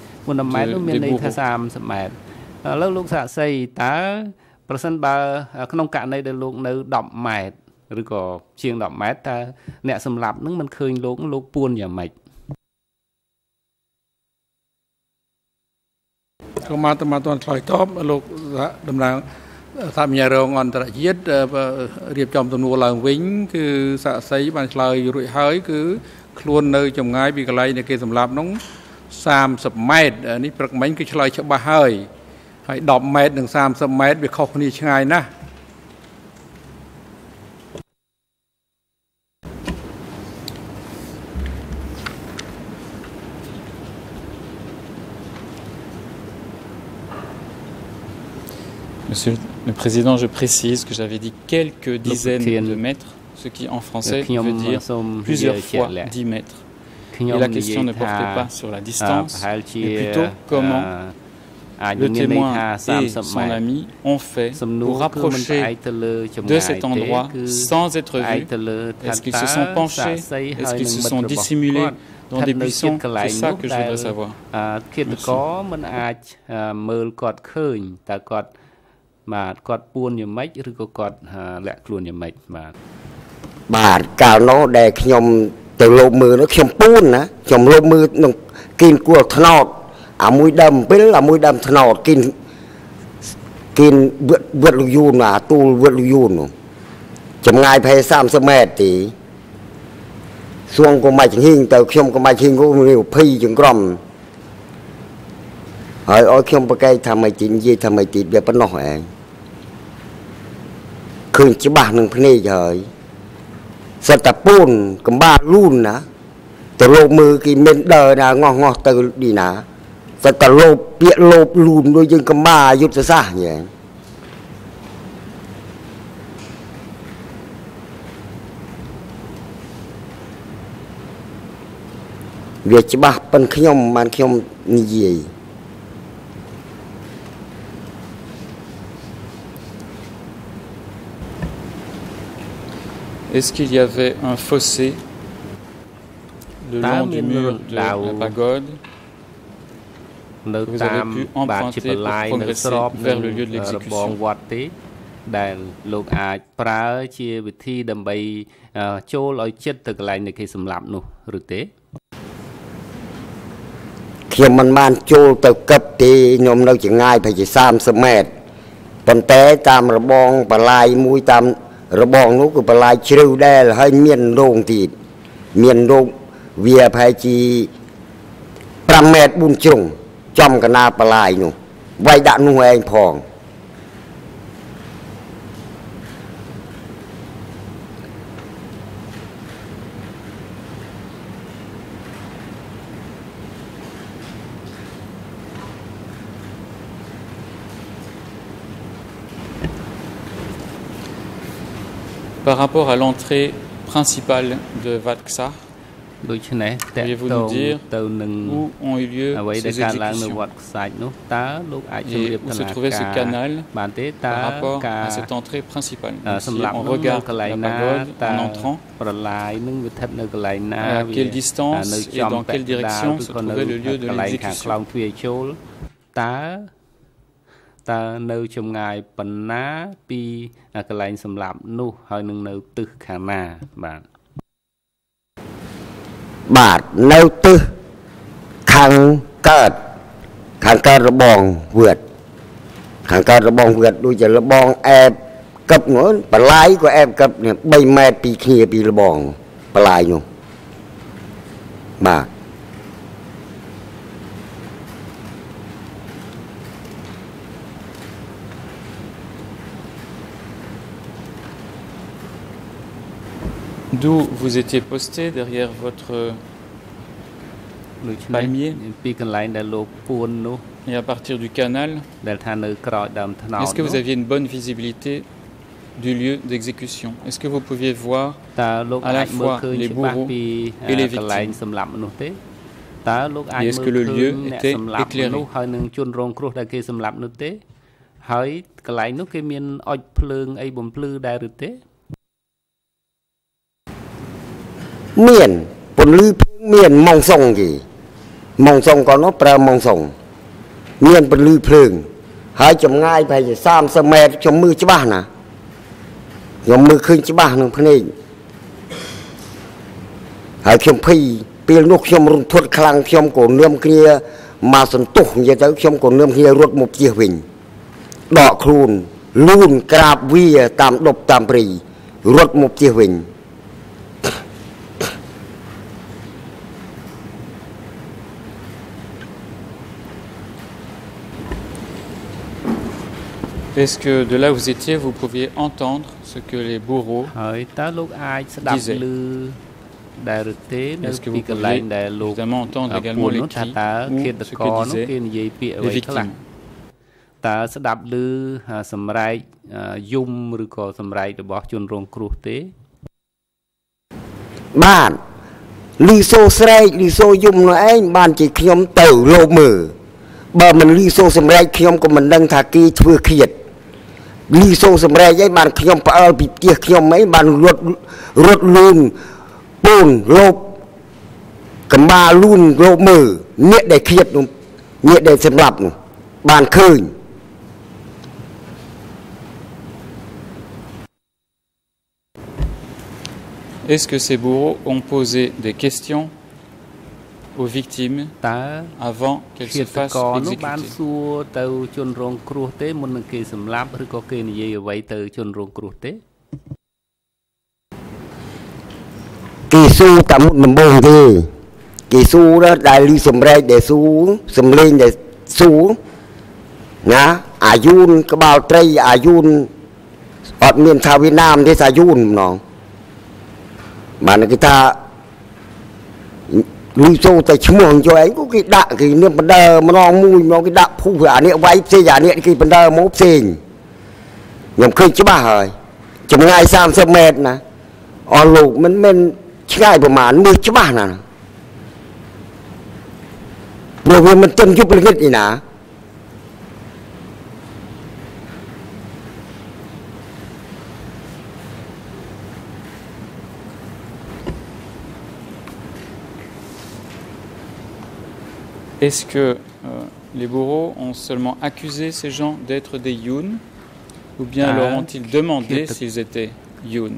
bourreaux? ថាមញ្ញារងអន្តរជាតិរៀបចំទំនួលឡើងវិញគឺសាក់សីបានឆ្លើយរួចហើយគឺខ្លួននៅចម្ងាយពីកន្លែងដែលគេសម្លាប់នោះ30 ម៉ែត្រនេះព្រឹកមិញគឺឆ្លើយច្បាស់ហើយ10 ម៉ែត្រនិង30 ម៉ែត្រវាខុសគ្នាឆ្ងាយណាស់ Monsieur le Président, je précise que j'avais dit quelques dizaines de mètres, ce qui en français veut dire plusieurs fois 10 mètres. Et la question ne portait pas sur la distance, mais plutôt comment le témoin et son ami ont fait pour rapprocher de cet endroit sans être vus. Est-ce qu'ils se sont penchés? Est-ce qu'ils se sont dissimulés dans des buissons? C'est ça que je voudrais savoir. Merci. បាទគាត់ពួនយ៉ាងម៉េចឬក៏គាត់លាក់ខ្លួនយ៉ាងម៉េចបាទបាទកាលនោះដែលខ្ញុំទៅលោបមើលនោះខ្ញុំពួនណាខ្ញុំលោបមើលនឹងគីនគួរថ្នោតអាមួយដើមពេលអាមួយដើមថ្នោតគីនវឹតលយូនអាទូលវឹតលយូនចម្ងាយប្រហែល30 ម៉ែត្រទីសួងក៏មិនហៀងទៅខ្ញុំក៏មិនហៀងក៏ភ័យចង្ក្រមហើយឲ្យខ្ញុំប្រកែកថាមិនទីនិយាយថាមិនទីវាប៉ុណ្ណោះឯង ឃើញច្បាស់នឹងភ្នែកហើយសិតតែពូនកំបាលូនណាទៅលោបមើលគេមិនដើរណាងោះទៅឌីណាសិតតែលោបពាក្យលោបលូនដូចយើងកំបាយុទ្ធសាស្ត្រយ៉ាងវាច្បាស់ប៉ុនខ្ញុំបានខ្ញុំនិយាយ Est-ce qu'il y avait un fossé le long du mur de la pagode que vous avez pu emprunter pour progresser vers le lieu de l'exécution? ដែលលោកអាចប្រើជាវិធីដើម្បីចូលឲ្យចិត្តទៅកន្លែងនៃគេសម្លាប់នោះឬទេខ្ញុំមិនបានចូលទៅកឹបទេខ្ញុំនៅចងាយប្រហែល30 ម៉ែត្រប៉ុន្តែតាមរបងបលាយមួយតាម របងនោះគឺបលាយជ្រៅដែរហើយមានរងទៀតមានរងវាប្រហែលជា5 ម៉ែត្រ 4 ជ្រុងចំកណាបលាយនោះវាយដាក់នោះឯងផង Par rapport à l'entrée principale de Vat Ksa, Pourriez-vous nous dire où ont eu lieu ces exécutions et où se trouvait ce canal par rapport à cette entrée principale? Donc, si on regarde la pagode en entrant, à quelle distance et dans quelle direction se trouvait le lieu de l'exécution? តើនៅចម្ងាយប៉ុណ្ណាពីកន្លែងសម្លាប់នោះហើយនឹងនៅទិសខាងណាបាទនៅទិសខាងកើតរបងវឿតដូចជារបងអែបកឹបនោះបន្លាយក៏អែបកឹបនេះ3ម៉ែត្រពីគ្នាពីរបងបន្លាយនោះបាទ D'où vous étiez posté derrière votre palmier et à partir du canal, est-ce que vous aviez une bonne visibilité du lieu d'exécution? Est-ce que vous pouviez voir à la fois les bourreaux et les victimes? Et est-ce que le lieu était éclairé? Miền, bồn lư miền mong sông có nó pra mong sông, miền bồn lư phượng, ហើយចម្ងាយប្រហែលជា30 ម៉ែត្រខ្ញុំមើលច្បាស់ណាខ្ញុំមើលឃើញច្បាស់នឹងភ្នែកហើយខ្ញុំភ័យពេលនោះខ្ញុំរន្ធត់ខ្លាំងខ្ញុំក៏នឹមគ្នាមកសន្ទុះនិយាយទៅខ្ញុំក៏នឹមគ្នារត់មកផ្ទះវិញដកខ្លួនលូនក្រាបវាតាមដប់តាមព្រៃរត់មកផ្ទះវិញ Est-ce que de là où vous étiez, vous pouviez entendre ce que les bourreaux disaient? Est-ce que vous pouviez évidemment entendre également les cris ou ce que disaient les victimes? តើស្ដាប់ឮសម្រែកយំឬក៏សម្រែករបស់ជនរងគ្រោះទេបានឮសូរស្រែកឮសូរយំនោះឯងបានជាខ្ញុំទៅលោកមើលបើមិនឮសូរសម្រែកខ្ញុំក៏មិនដឹងថាគេធ្វើឃាត លីសូសម្រែកឯងបានខ្ញុំផ្អើលពីផ្ទះខ្ញុំអីបានរត់លូនពូនលោបកំបាលូនលោបមើលអ្នកដែលឃាតនោះអ្នកដែលសម្លាប់នោះបានឃើញ Est-ce que ces bourreaux ont posé des questions aux victimes avant qu'elles se fassent exécuter? Kỳ su tạm một nằm bồn thì kỳ su đó đại lý sầm rây để su sầm lên để su nhá à yun cái bao tray à yun ở miền Tây Việt Nam thế sao yun nó mà người ta lý do tại chúng cho ấy có cái đạ cái niệm bần đờ mà nó mùi nó cái đạ phu giả niệm váy xe giả niệm cái bần đờ mốt xình nhầm khơi chứ bà hỏi chấm ngay sang sơ mệt nè on lục mình ngay bộ màn mưa chứ bà nè rồi mình chân giúp lên cái gì nè Est-ce que les bourreaux ont seulement accusé ces gens d'être des Yun ou bien leur ont-ils demandé s'ils étaient Yun?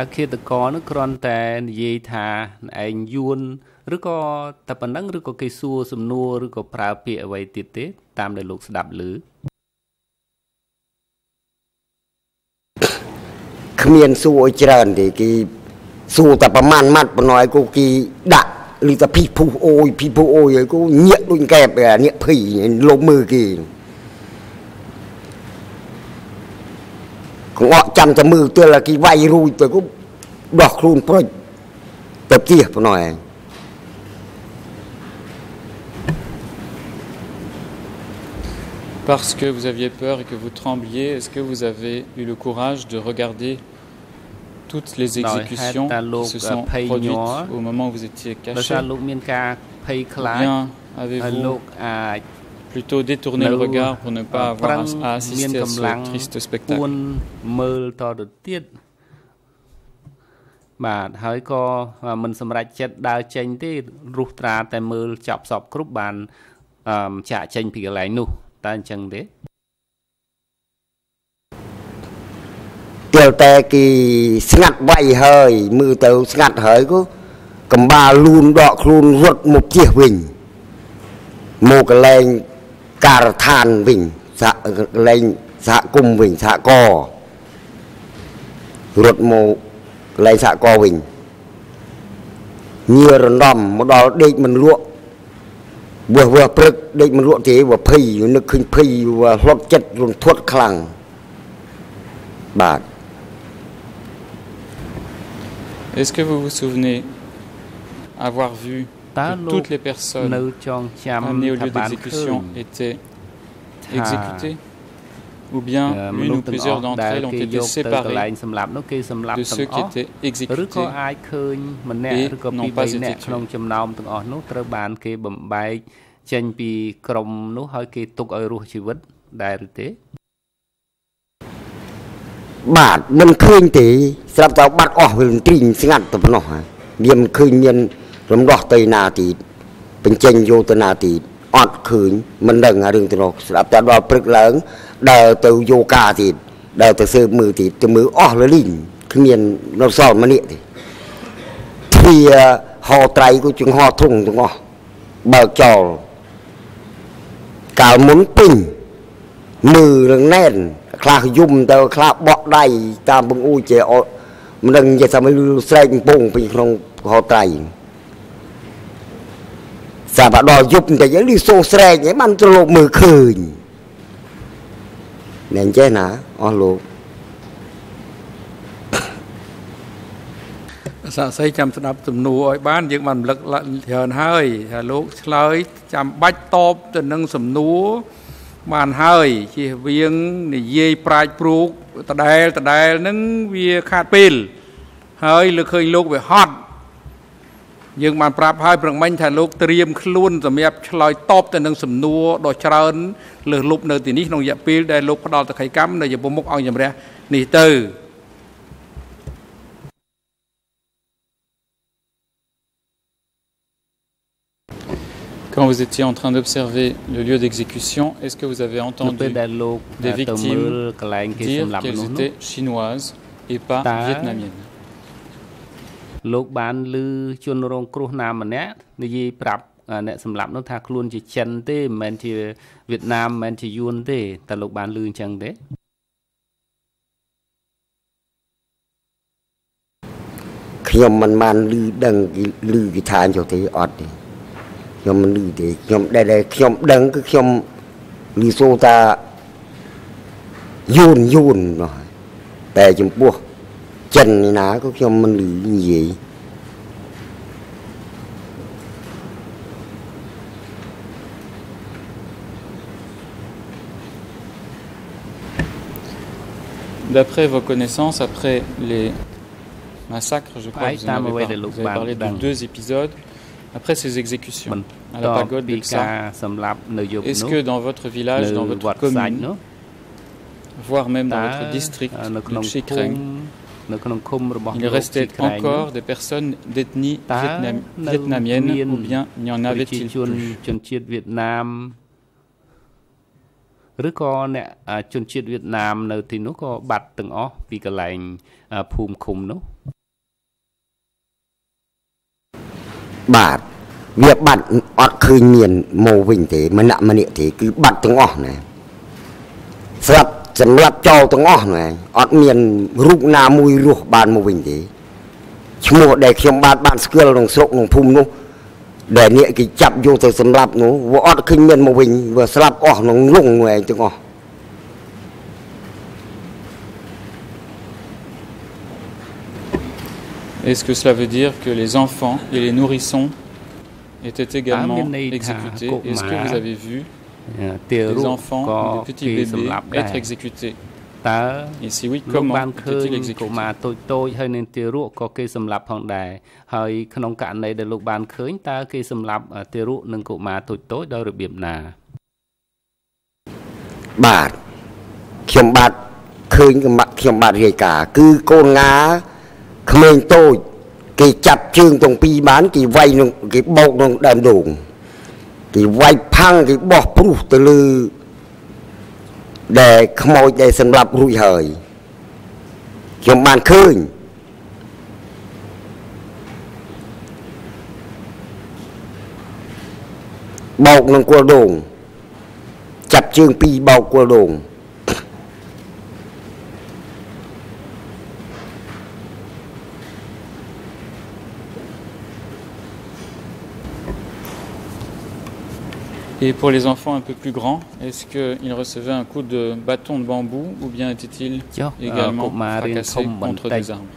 Khmer su ôi trơn thì cái su taประมาณ mắt mà nói cô kỳ đạ lý ta phi phu ôi ấy cô nhiệt đôi kẹp à nhiệt phỉ lỗ mưa kì cũng họ chăm cho mưa tôi là cái vay rùi tôi cũng đọc luôn thôi tập kia mà nói Parce que vous aviez peur et que vous trembliez, est-ce que vous avez eu le courage de regarder toutes les exécutions qui se sont produites au moment où vous étiez caché, ou bien avez-vous plutôt détourné le regard pour ne pas avoir à assister à ce triste spectacle? បាទហើយក៏មិនសម្រេចចិត្តដើរចេញទេរស់ត្រាតែមើលចាប់សពគ្រប់បានចាក់ចេញពីកន្លែងនោះតើអញ្ចឹងទេពេលតែគេស្ងាត់វាយហើយមើលទៅស្ងាត់ហើយក៏កំបាលលូនដកខ្លួនរត់មកជិះវិញមកកន្លែងការដ្ឋានវិញសហកន្លែងសហគមន៍វិញសហគមន៍រត់មកកន្លែងសហគមន៍វិញញៀររំមកដល់ដេកមិនលក់វាព្រឹកដេកមិនលក់ទេវាភ័យនឹកឃើញភ័យវាហត់ចិត្តរន្ធត់ខ្លាំងបាទ Est-ce que vous vous souvenez avoir vu que toutes les personnes amenées au lieu d'exécution étaient exécutées? Ou bien une ou plusieurs d'entre elles ont été séparées de ceux qui étaient exécutés et n'ont pas été tués? បាទមិនឃើញទេស្រាប់តែបាត់អស់វាទ្រីងស្ងាត់ទៅប៉ុណ្ណោះវាមិនឃើញមានរំដោះទៅណាទៀតបញ្ចេញយកទៅណាទៀតអត់ឃើញមិនដឹងរឿងទៅនោះស្រាប់តែដល់ព្រឹកឡើងដើរទៅយោកាទៀតដើរទៅស៊ើបមើលទៀតទៅមើលអស់លលីងគ្មាននៅសល់ម្នាក់ទេទ្វាហោត្រៃក៏ជង្ហោធុងទាំងអស់បើកចោលកាលមុនពេញមើលរឿងណែនខ្លះយំទៅខ្លះបក់ដៃតាមបង្អួចចេះមិនដឹងនិយាយថាមិនស្រែកកំពងពីក្នុងហោត្រៃសាប់ដល់យប់តែយើងនេះសូស្រែកឯងបានទៅលោកមើលឃើញណែអញ្ចេះណាអស់លោកសាក់សីចាំស្ដាប់ទំនួលឲ្យបានយើងបានរំលឹកច្រើនហើយថាលោកឆ្លើយចាំបាច់តបទៅនឹងសំណួរបានហើយជិះវៀងនិយាយប្រាជ្ញព្រូកដដែលហ្នឹងវាខាតពេលហើយលើឃើញលោកវាហត់យើងបានប្រាប់ហើយប្រឹងមិញថាលោកត្រៀមខ្លួនសម្រាប់ឆ្លើយតបទៅនឹងសំណួរដ៏ច្រើនលើសលប់នៅទីនេះក្នុងរយៈពេលដែលលោកផ្ដល់តក្កីកម្មនៅចំពោះមុខអង្គជំរះនេះទៅ Quand vous étiez en train d'observer le lieu d'exécution, est-ce que vous avez entendu des victimes dire qu'elles étaient chinoises et pas vietnamiennes? លោកបានឮជនរងគ្រោះណាម្នាក់និយាយប្រាប់អ្នកសម្លាប់នោះថាខ្លួនជាចិនទេមិនមែនជាវៀតណាមមិនមែនជាយួនទេតែលោកបានឮអញ្ចឹងទេខ្ញុំមិនបានឮដឹងឮគេថាចុះទេអត់ទេខ្ញុំមិនឮទេខ្ញុំដែលខ្ញុំដឹងគឺខ្ញុំឮសូរថាយួននោះតែចំពោះចិននេះណាក៏ខ្ញុំមិនឮនិយាយ D'après vos connaissances, après les massacres, je crois que vous avez parlé de 2 épisodes, après ces exécutions à la pagode de Ksa, est-ce que dans votre village, dans votre commune, voire même dans votre district de Chikreng, il restait encore des personnes d'ethnie vietnamienne ou bien n'y en avait-il plus? ឬក៏អ្នកជនជាតិវៀតណាមនៅទីនោះក៏បាត់ទាំងអស់ពីកន្លែងភូមិឃុំនោះបាទវាបាត់អត់ឃើញមានមកវិញទេម្នាក់ទេគឺបាត់ទាំងអស់ណាស្រាប់សម្រាប់ចោលទាំងអស់ណាអត់មានរូបណាមួយរស់បានមកវិញទេឈ្មោះដែលខ្ញុំបានស្គាល់ក្នុងស្រុកក្នុងភូមិនោះដែលអ្នកគេចាប់យកទៅសម្រាប់នោះវាអត់ឃើញមានមកវិញវាស្លាប់អស់ក្នុងលងឯងទាំងអស់ Est-ce que cela veut dire que les enfants et les nourrissons étaient également exécutés? Est-ce que vous avez vu des enfants, des petits bébés être exécutés? Et si oui, comment était-il exécuté? Bạt khiêm bạt khơi khiêm bạt rìa cả cứ con ngá khmer tôi cái chặt chương trong pi bán cái vay cái bọc trong đàn đồn cái vay phăng cái bọc pru từ lư để khmoi để sầm lập rụi hời khiêm bàn khơi bọc trong qua đồn chặt chương pi bọc qua đồn Et pour les enfants un peu plus grands, est-ce qu'ils recevaient un coup de bâton de bambou ou bien étaient-ils également fracassés contre des arbres?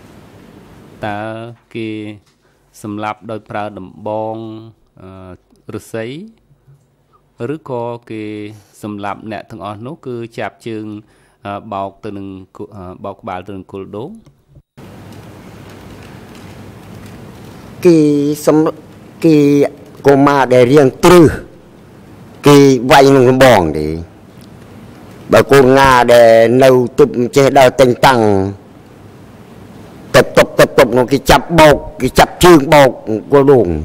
Cái cô ma để riêng tư cái vay nông bòn đi bà cô Nga để nấu tụm chế đào tình tăng tập nó cái chắp chương bọc của đồn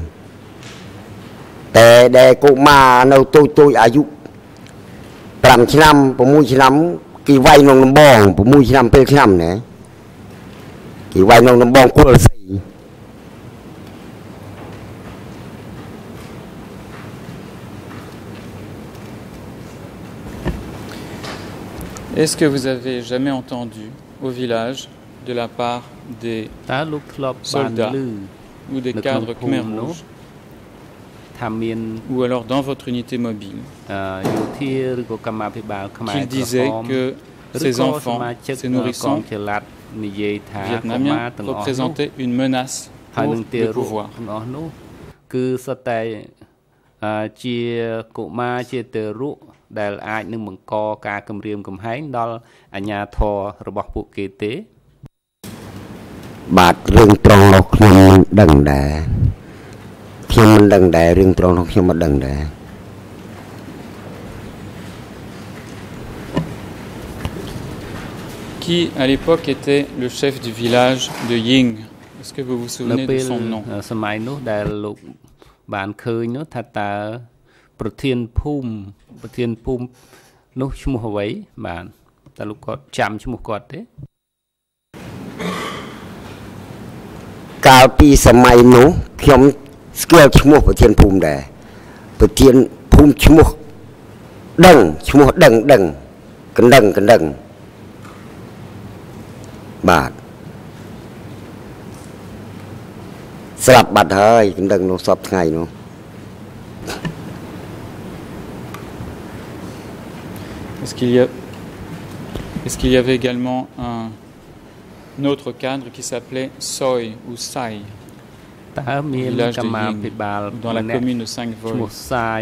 để cô ma nấu tôiอายุ5 ឆ្នាំ6ឆ្នាំcái vay nông bòn 6ឆ្នាំ7ឆ្នាំnày cái vay nông bòn của Est-ce que vous avez jamais entendu au village de la part des soldats ou des cadres Khmer rouges ou alors dans votre unité mobile qu'ils disaient que ces enfants, ces nourrissons vietnamiens représentaient une menace pour le pouvoir? ដែលអាចនឹងបង្កការគំរាមកំហែងដល់អាជ្ញាធររបស់ពួកគេទេបាទរឿងត្រង់នោះខ្ញុំមិនដឹងដែរខ្ញុំមិនដឹងដែររឿងត្រង់នោះខ្ញុំមិនដឹងដែរ Qui à l'époque était le chef du village de Ying? Est-ce que vous vous souvenez de son nom? សម័យនោះដែលលោកបានឃើញនោះថាតើប្រធានភូមិនោះឈ្មោះអ្វីបាទតើលោកគាត់ចាំឈ្មោះគាត់ទេកាលពីសម័យនោះខ្ញុំស្គាល់ឈ្មោះប្រធានភូមិដែរប្រធានភូមិឈ្មោះឈ្មោះដឹងកណ្ដឹងបាទស្លាប់បាត់ហើយកណ្ដឹងនោះសពថ្ងៃនោះ Est-ce qu'il y avait également un autre cadre qui s'appelait Soi ou Sai, village de Ying, dans la commune de 5 vols?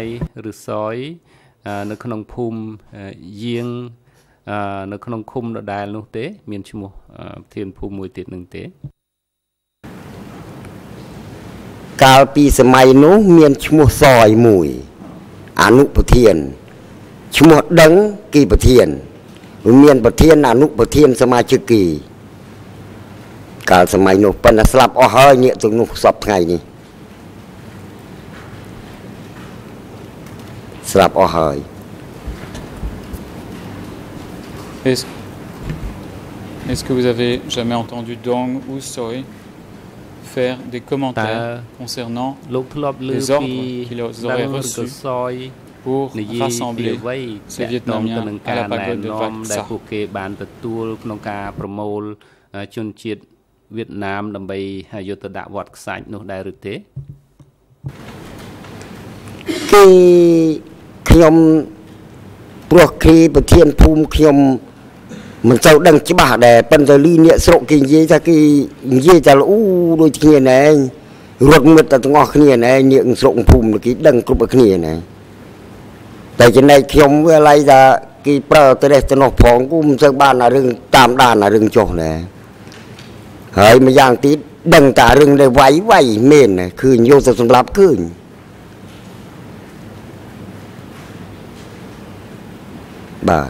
Kaal pi samaiនោះមានឈ្មោះសយមួយអនុប្រធានឈ្មោះដឹងគីប្រធានមានប្រធានអនុប្រធានសមាជិកគីកាលសម័យនោះប៉ុន្តែស្លាប់អស់ហើយញាក់ទាំងនោះសពថ្ងៃនេះស្លាប់អស់ហើយ Est-ce que vous avez jamais entendu Dong ou Soi faire des commentaires concernant les ordres qu'ils auraient reçus pour rassembler ces Vietnamiens à la pagode de Wat Sa? Mình sao đăng chỉ bảo để phân giờ ly nhẹ sộ kinh dây ra cái dây ra là đôi kia này ruột mượt là ngọt kia này nhẹ sộ phùm cái đăng cục kia này tại trên này khi ông lấy ra kỳ prơ tới đây tôi nó phóng cũng sẽ ban là rừng tam đàn là rừng chỗ này hơi mà giang tí đừng cả rừng để váy váy mền này cứ nhiều sự sung lắp cứ bà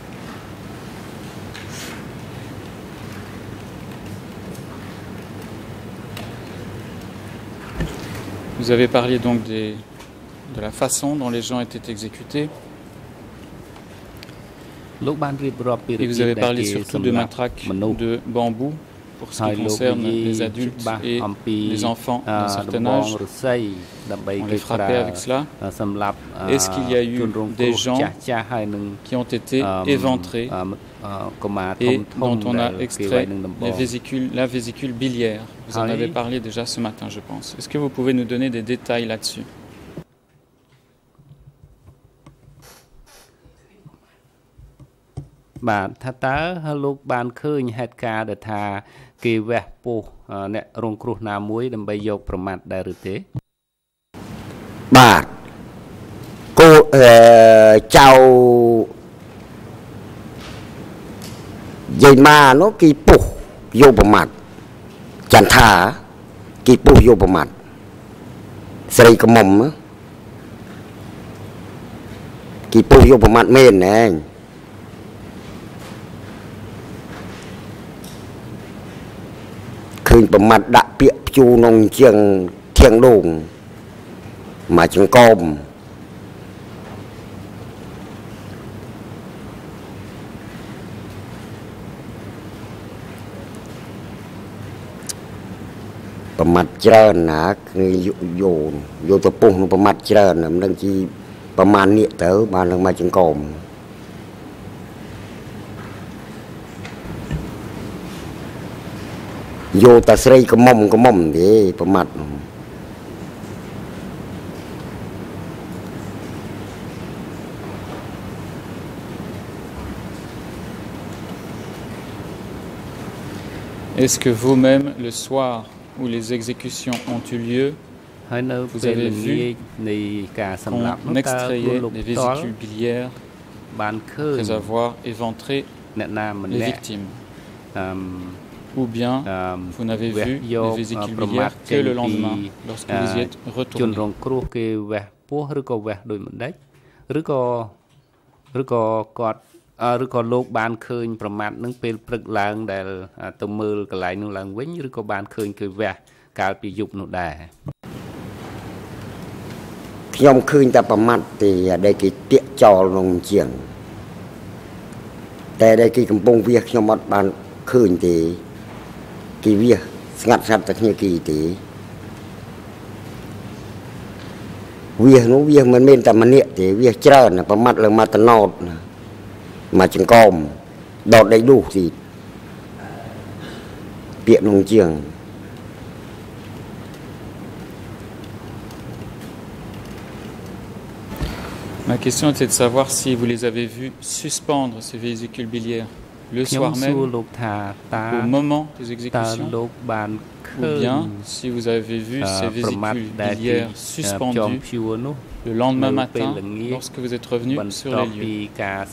Vous avez parlé donc de la façon dont les gens étaient exécutés. Et vous avez parlé surtout de matraques de bambou pour ce qui concerne les adultes et les enfants d'un certain âge. On les frappait avec cela. Est-ce qu'il y a eu des gens qui ont été éventrés et dont on a extrait la vésicule biliaire? Vous en avez parlé déjà ce matin, je pense. Est-ce que vous pouvez nous donner des détails là-dessus? Bạn thà tá lúc bạn khơi hạt cá để thà kỳ vẽ po nè rong cruh na muối đâm bay dọc promat đại rực thế. Bạn cô chào dây ma nó kỳ po vô promat chẳng thà kỳ po vô promat sợi cầm mầm kỳ po vô promat men nàyคืนประมาทดะเปียจูนงเชียงเทียงโด่งมาจังกอมประมาทเจริญนะคือโยตัวปุ่งประมาทเจริญนะมันจีประมาณนี้เต๋อมาลงมาจังกอมโยตาสไรก็ม่อมดิประมาท Est-ce que vous-même, le soir où les exécutions ont eu lieu, vous avez vu qu'on extrayait les vésicules biliaires après avoir éventré les victimes? Ou bien vous n'avez vu les vésicules biliaires que le lendemain, lorsque vous y êtes retourné? Nhom khơi ta bầm mặt thì đây cái tiện trò lồng chiềng, đây cái cầm bông việc nhom mặt bàn khơi thì cái việc ngặt tất nhiên kỳ thì việc nó việc mình bên ta mình niệm thì việc chơi là bầm mặt là mặt tận nọt mà chẳng còn đọt đầy đủ gì tiện lồng chiềng. Ma question était de savoir si vous les avez vus suspendre ces vésicules biliaires le soir même, au moment des exécutions, ou bien si vous avez vu ces vésicules biliaires suspendus le lendemain matin lorsque vous êtes revenu sur les lieux.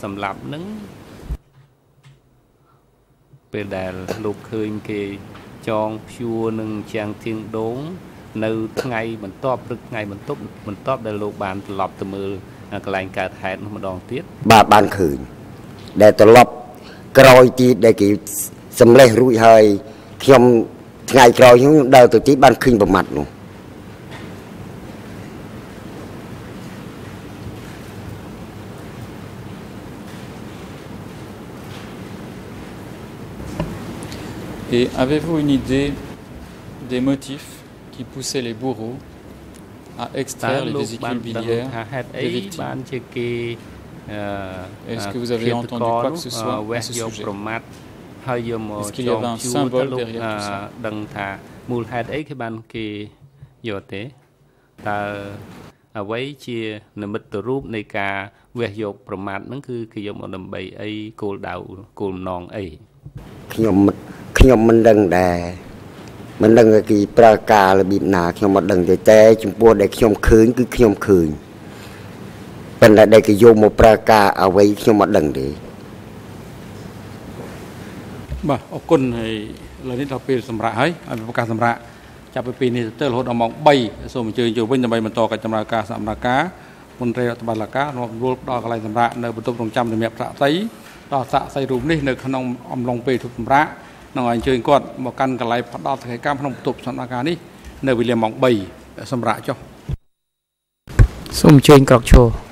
Bà ban khử để tôi lọc còi tí để cái xâm lệ rụi hơi khi ông ngày còi những đời tôi tí ban khinh vào mặt luôn. Et avez-vous une idée des motifs qui poussaient les bourreaux à extraire les vésicules biliaires des victimes? Est-ce que vous avez entendu quoi que ce soit à ce sujet? Est-ce qu'il y avait un symbole derrière tout ça? ខ្ញុំមិនដឹងដែរមិនដឹងគេប្រើការរបៀបណាខ្ញុំមិនដឹងទេតែចំពោះដែលខ្ញុំឃើញគឺខ្ញុំឃើញเป็นอะไรก็โยมมาประกาศเอาไว้ขยมมาดังดีบ่ขอบคุณให้เลยนี่เราเป็นสำระให้ประกาศสำระจับไปปีนี้เตอร์รถเอามองใบส่งมาเจออยู่วิ่งจะใบมันต่อกับจำราคาสำราคามนเรียตบาลการวมรวมดอกอะไรสำระในบรรทุกตรงจำในเมียพระไตต่อสะใส่รูปนี่ในขนมอมลงไปทุกสำระน้อยเจอก่อนบอกกันกับไรพัดดอกใส่ก้ามขนมตุบสำราคานี้ในวิลเลียมมองใบสำระจ้ะส่งเจอก่อนโชว์